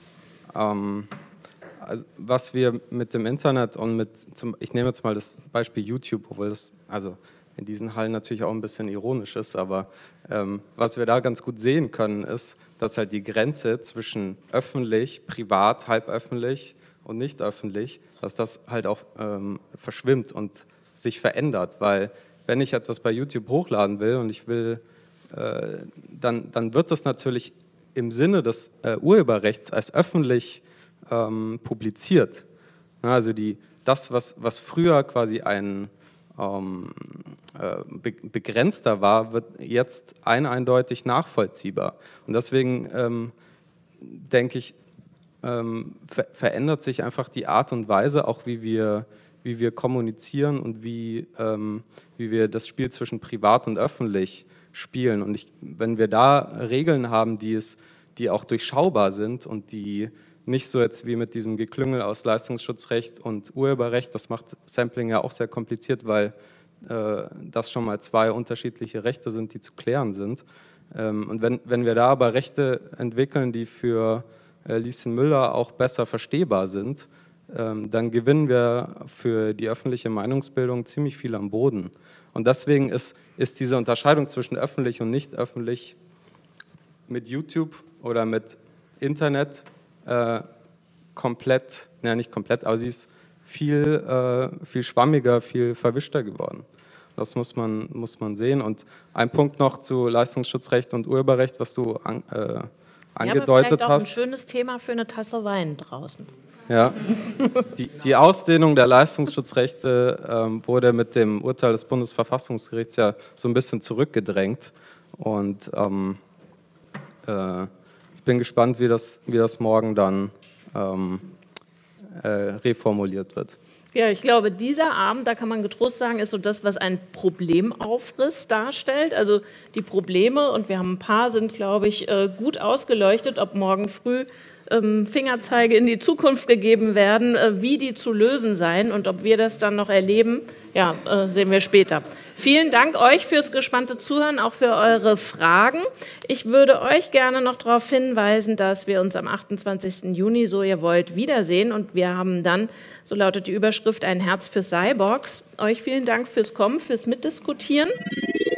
ähm, also was wir mit dem Internet und mit, zum, ich nehme jetzt mal das Beispiel YouTube, obwohl das, also in diesen Hallen natürlich auch ein bisschen ironisch ist, aber ähm, was wir da ganz gut sehen können, ist, dass halt die Grenze zwischen öffentlich, privat, halböffentlich und nicht öffentlich, dass das halt auch ähm, verschwimmt und sich verändert, weil wenn ich etwas bei YouTube hochladen will und ich will, äh, dann, dann wird das natürlich im Sinne des äh, Urheberrechts als öffentlich ähm, publiziert. Ja, also die, das, was, was früher quasi ein Ähm, äh, be begrenzter war, wird jetzt ein eindeutig nachvollziehbar. Und deswegen ähm, denke ich, ähm, ver verändert sich einfach die Art und Weise, auch wie wir, wie wir kommunizieren und wie, ähm, wie wir das Spiel zwischen privat und öffentlich spielen. Und ich, wenn wir da Regeln haben, die, es, die auch durchschaubar sind und die nicht so jetzt wie mit diesem Geklüngel aus Leistungsschutzrecht und Urheberrecht, das macht Sampling ja auch sehr kompliziert, weil äh, das schon mal zwei unterschiedliche Rechte sind, die zu klären sind. Ähm, und wenn, wenn wir da aber Rechte entwickeln, die für äh, Lieschen Müller auch besser verstehbar sind, ähm, dann gewinnen wir für die öffentliche Meinungsbildung ziemlich viel am Boden. Und deswegen ist, ist diese Unterscheidung zwischen öffentlich und nicht öffentlich mit YouTube oder mit Internet Äh, komplett, ja nicht komplett, aber sie ist viel, äh, viel schwammiger, viel verwischter geworden. Das muss man, muss man sehen. Und ein Punkt noch zu Leistungsschutzrecht und Urheberrecht, was du an, äh, angedeutet ja, aber hast. Auch ein schönes Thema für eine Tasse Wein draußen. Ja, die, die Ausdehnung der Leistungsschutzrechte ähm, wurde mit dem Urteil des Bundesverfassungsgerichts ja so ein bisschen zurückgedrängt. Und ähm, äh, ich bin gespannt, wie das, wie das morgen dann ähm, äh, reformuliert wird. Ja, ich glaube, dieser Abend, da kann man getrost sagen, ist so das, was ein Problemaufriss darstellt. Also die Probleme, und wir haben ein paar, sind, glaube ich, gut ausgeleuchtet, ob morgen früh ähm, Fingerzeige in die Zukunft gegeben werden, äh, wie die zu lösen seien und ob wir das dann noch erleben, ja, äh, sehen wir später. Vielen Dank euch fürs gespannte Zuhören, auch für eure Fragen. Ich würde euch gerne noch darauf hinweisen, dass wir uns am achtundzwanzigsten Juni, so ihr wollt, wiedersehen. Und wir haben dann, so lautet die Überschrift, ein Herz für Cyborgs. Euch vielen Dank fürs Kommen, fürs Mitdiskutieren.